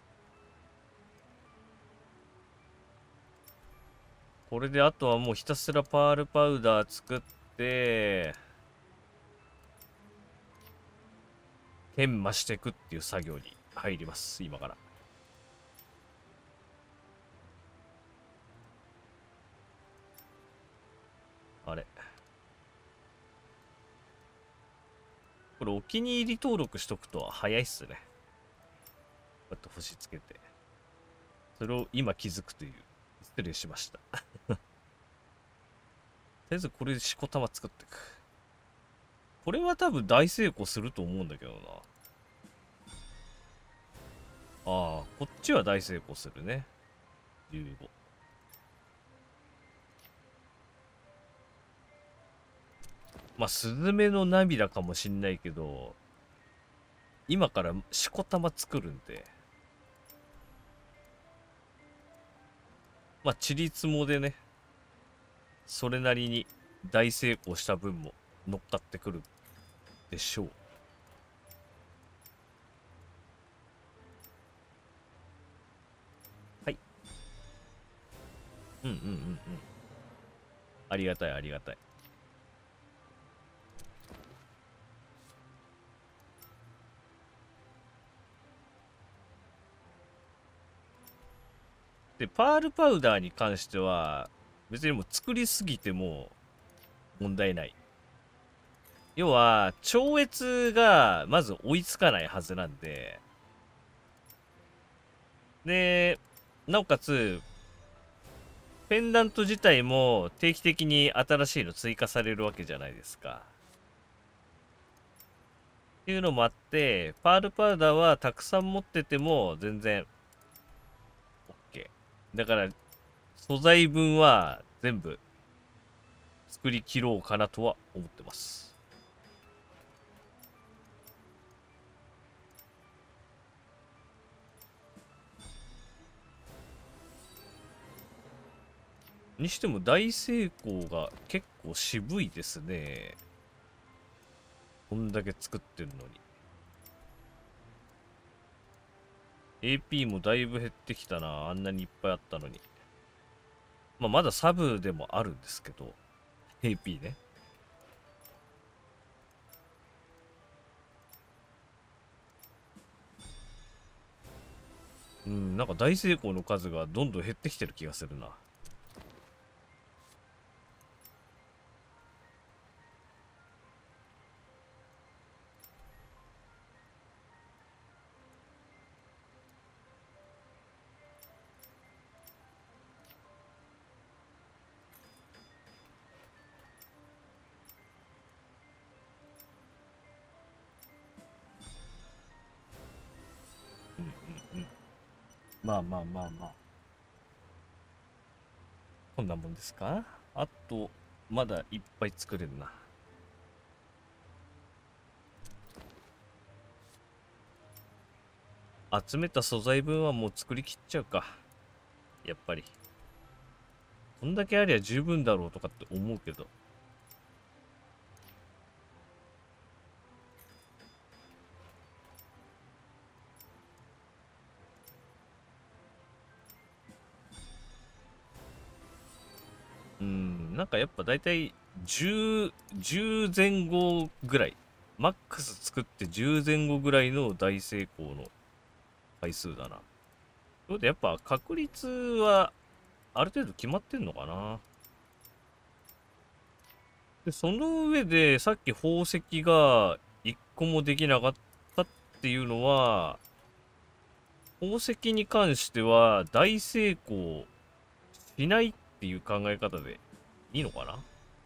これであとはもうひたすらパールパウダー作って、研磨していくっていう作業に入ります、今から。あれ。これお気に入り登録しとくと早いっすね。こうやって星つけて。それを今気づくという。失礼しました。とりあえずこれでしこたま作っていく。これは多分大成功すると思うんだけどな。ああ、こっちは大成功するね。じゅうご。まあ、スズメの涙かもしんないけど、今からしこたま作るんで、まあ、ちりつもでね、それなりに大成功した分も乗っかってくるでしょう。はい。うんうんうんうん。ありがたいありがたい。で、パールパウダーに関しては、別にもう作りすぎても問題ない。要は、超越がまず追いつかないはずなんで、で、なおかつ、ペンダント自体も定期的に新しいの追加されるわけじゃないですか。っていうのもあって、パールパウダーはたくさん持ってても全然 OK。だから、素材分は全部作り切ろうかなとは思ってます。 にしても大成功が結構渋いですね。こんだけ作ってるのに。エーピー もだいぶ減ってきたな。あんなにいっぱいあったのに。まあ、まだサブでもあるんですけど。エーピー ね。うん、なんか大成功の数がどんどん減ってきてる気がするな。うんうんうん。まあまあまあまあ。こんなもんですか？あと、まだいっぱい作れるな。集めた素材分はもう作りきっちゃうか。やっぱり。こんだけありゃ十分だろうとかって思うけど。うん、なんかやっぱだいたいじゅう、じゅう前後ぐらい。マックス作ってじゅう前後ぐらいの大成功の回数だな。そうでやっぱ確率はある程度決まってんのかな。で、その上でさっき宝石がいっこもできなかったっていうのは、宝石に関しては大成功しないっていう考え方でいいのかな。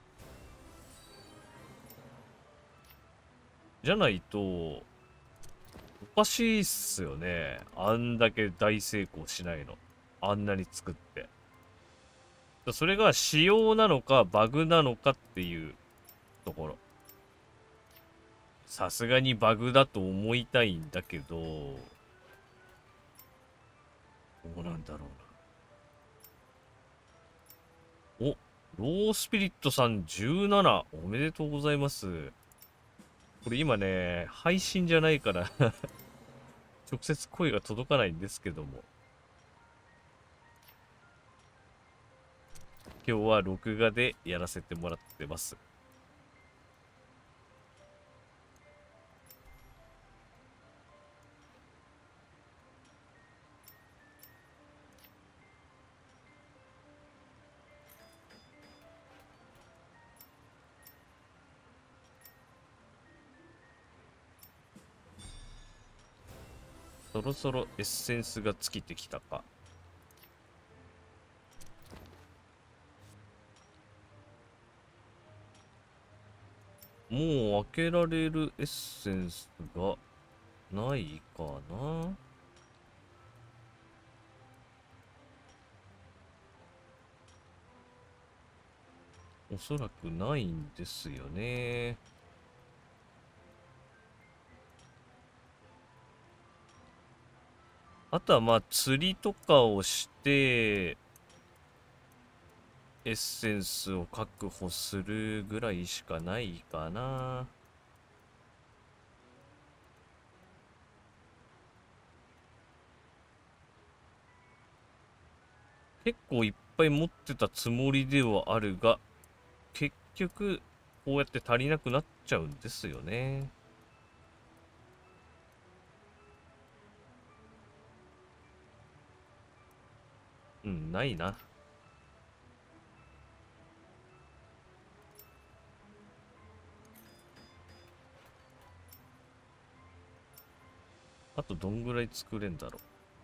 じゃないと、おかしいっすよね。あんだけ大成功しないの。あんなに作って。それが仕様なのかバグなのかっていうところ。さすがにバグだと思いたいんだけど、どうなんだろうな。お、ロースピリットさんじゅうなな、おめでとうございます。これ今ね、配信じゃないから直接声が届かないんですけども、今日は録画でやらせてもらってます。そろそろエッセンスが尽きてきたか。もう開けられるエッセンスがないかな。おそらくないんですよね。あとはまあ釣りとかをしてエッセンスを確保するぐらいしかないかな。結構いっぱい持ってたつもりではあるが、結局こうやって足りなくなっちゃうんですよね。うん、ないな。あとどんぐらい作れんだろ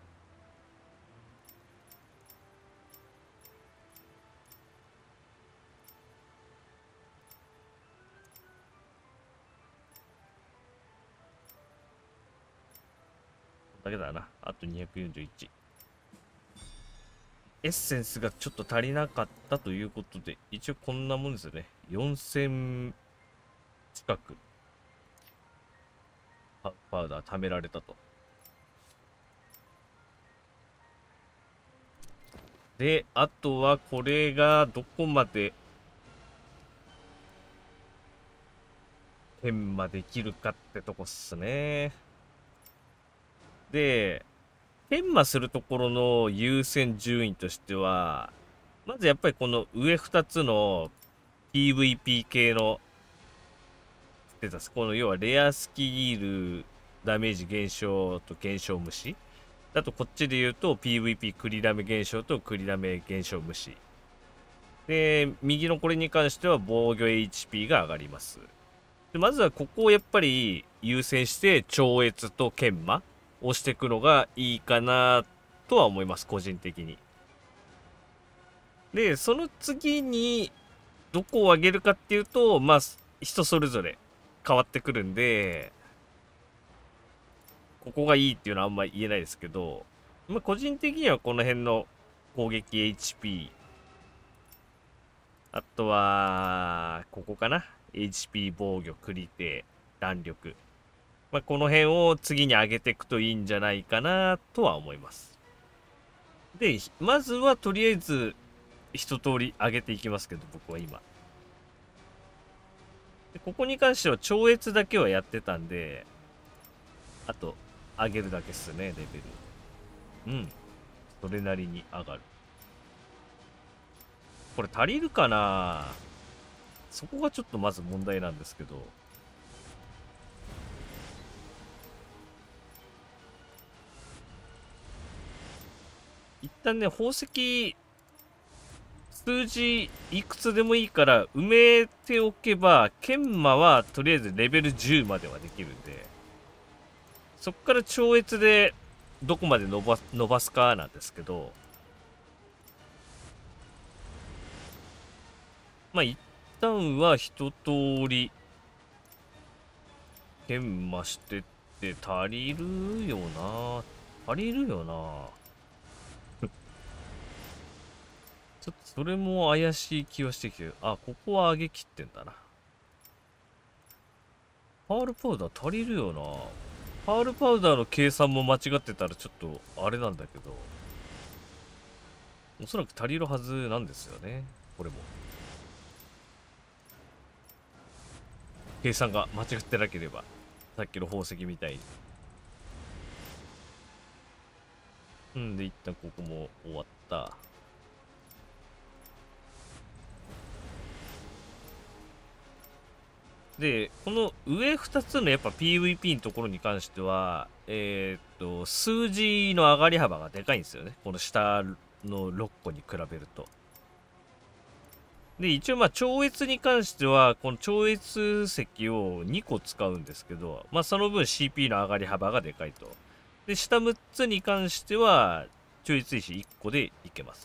う。だけだな。あとにひゃくよんじゅういち。エッセンスがちょっと足りなかったということで、一応こんなもんですよね。よんせん近くパパウダー貯められたと。 で、あとはこれがどこまで研磨できるかってとこっすね。で、研磨するところの優先順位としては、まずやっぱりこの上ふたつの ピーブイピー 系のステータス、この要はレアスキルダメージ減少と減少無視。あとこっちで言うと ピーブイピー クリダメ減少とクリダメ減少無視。で、右のこれに関しては防御 エイチピー が上がります。でまずはここをやっぱり優先して超越と研磨をしていくのがいいかなとは思います、個人的に。で、その次にどこを上げるかっていうと、まあ、人それぞれ変わってくるんで、ここがいいっていうのはあんまり言えないですけど、まあ、個人的にはこの辺の攻撃 エイチピー、あとは、ここかな。エイチピー 防御、クリテ、弾力。まあ、この辺を次に上げていくといいんじゃないかなとは思います。で、まずはとりあえず一通り上げていきますけど、僕は今。でここに関しては超越だけはやってたんで、あと、上げるだけっすね、レベル。うん。それなりに上がる。これ足りるかな？そこがちょっとまず問題なんですけど。一旦ね、宝石、数字いくつでもいいから埋めておけば、研磨はとりあえずレベルじゅうまではできるんで、そっから超越でどこまで伸ば伸ばすかなんですけど、まあ一旦は一通り研磨してって足りるよな。足りるよな。ちょっとそれも怪しい気はしてきてる。あ、ここは上げきってんだな。パールパウダー足りるよな。パールパウダーの計算も間違ってたらちょっとあれなんだけど、おそらく足りるはずなんですよね。これも。計算が間違ってなければ。さっきの宝石みたいに。うんで、一旦ここも終わった。で、この上ふたつのやっぱ ピーブイピー のところに関しては、えー、っと、数字の上がり幅がでかいんですよね。この下のろっこに比べると。で、一応まあ超越に関しては、この超越石をにこ使うんですけど、まあその分 シーピー の上がり幅がでかいと。で、下むっつに関しては、超越石いっこでいけます。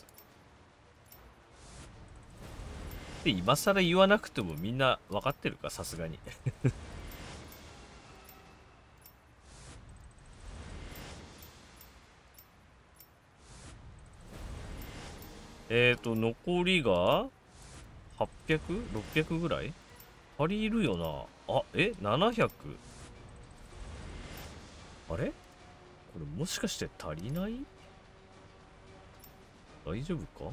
で、今更言わなくてもみんな分かってるか、さすがに。えっと、残りが はっぴゃく?ろっぴゃく ぐらい足りるよな。あ、え ?ななひゃく? あれこれもしかして足りない？大丈夫か？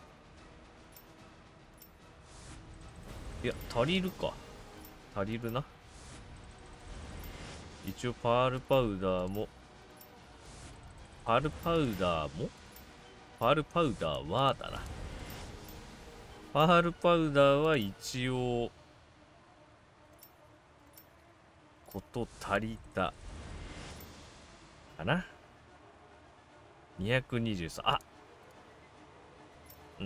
いや、足りるか。足りるな。一応パールパウダーも、パールパウダーもパールパウダーはだな。パールパウダーは一応、こと足りた。かな。にひゃくにじゅうさん。あ、うん、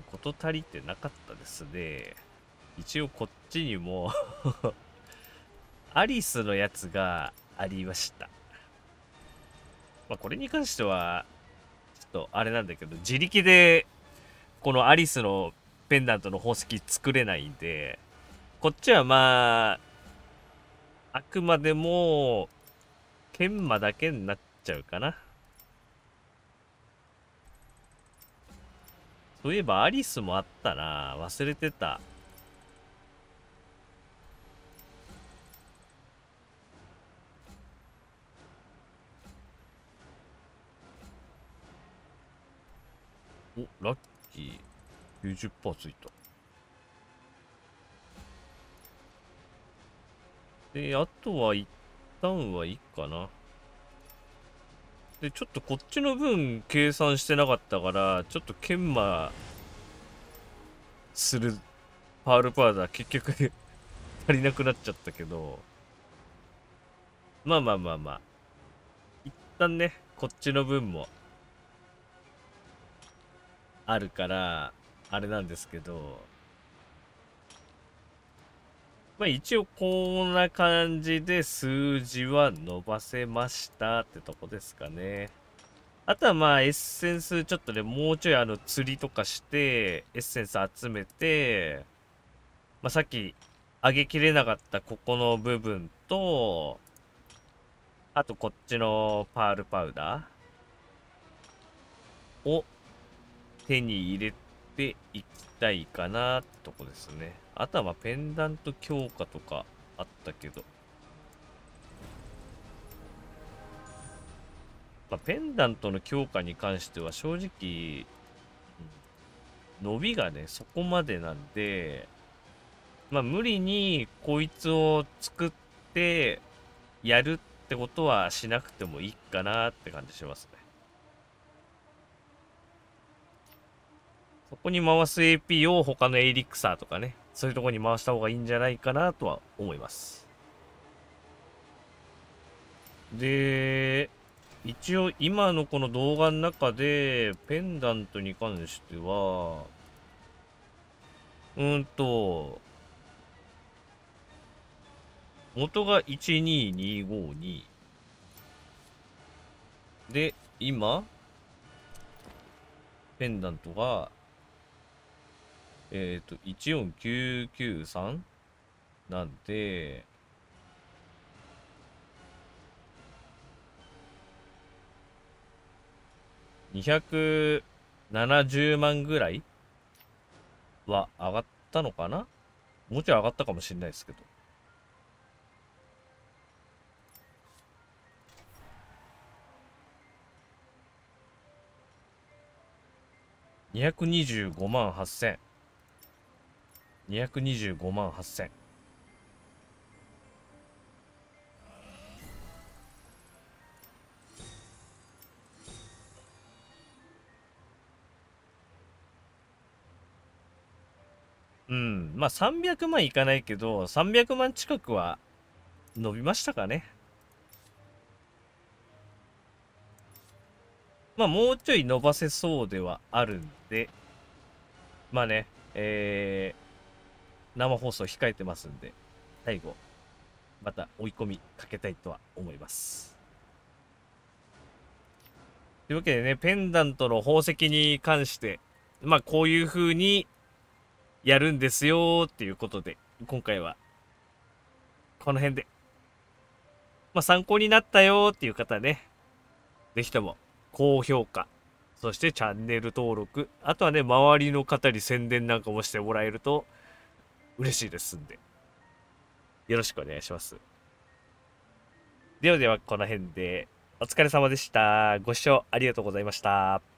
こと足りてなかったですね。一応こっちにもアリスのやつがありました。まあ、これに関しては、ちょっとあれなんだけど、自力でこのアリスのペンダントの宝石作れないんで、こっちはまあ、あくまでも、研磨だけになっちゃうかな。そういえばアリスもあったな。忘れてた。お、 ラッキー。きゅうじゅっパーセント ついた。で、あとは一旦はいいかな。で、ちょっとこっちの分計算してなかったから、ちょっと研磨するパールパウダー結局足りなくなっちゃったけど、まあまあまあまあ。一旦ね、こっちの分もあるから、あれなんですけど、まあ一応こんな感じで数字は伸ばせましたってとこですかね。あとはまあエッセンスちょっとね、もうちょいあの釣りとかして、エッセンス集めて、まあさっき上げきれなかったここの部分と、あとこっちのパールパウダーを手に入れていきたいかなってとこですね。あとはまあペンダント強化とかあったけど、まあ、ペンダントの強化に関しては正直、伸びがね、そこまでなんで、まあ無理にこいつを作ってやるってことはしなくてもいいかなって感じしますね。そこに回す エーピー を他のエリクサーとかね、そういうとこに回した方がいいんじゃないかなとは思います。で、一応今のこの動画の中で、ペンダントに関しては、うーんと、元がいちにーにーごーにで、今、ペンダントが、えっと、いちよんきゅうきゅうさんなんで、にひゃくななじゅうまんぐらいは上がったのかな。もうちょい上がったかもしれないですけど。にひゃくにじゅうごまんはっせん。にひゃくにじゅうごまんはっせん。うん。まあさんびゃくまんいかないけど、さんびゃくまん近くは伸びましたかね。まあもうちょい伸ばせそうではあるんで、まあね、えー、生放送控えてますんで、最後、また追い込みかけたいとは思います。というわけでね、ペンダントの宝石に関して、まあこういう風にやるんですよっていうことで、今回はこの辺で、まあ参考になったよっていう方ね、ぜひとも高評価、そしてチャンネル登録、あとはね、周りの方に宣伝なんかもしてもらえると嬉しいですんで、よろしくお願いします。ではではこの辺で、お疲れ様でした。ご視聴ありがとうございました。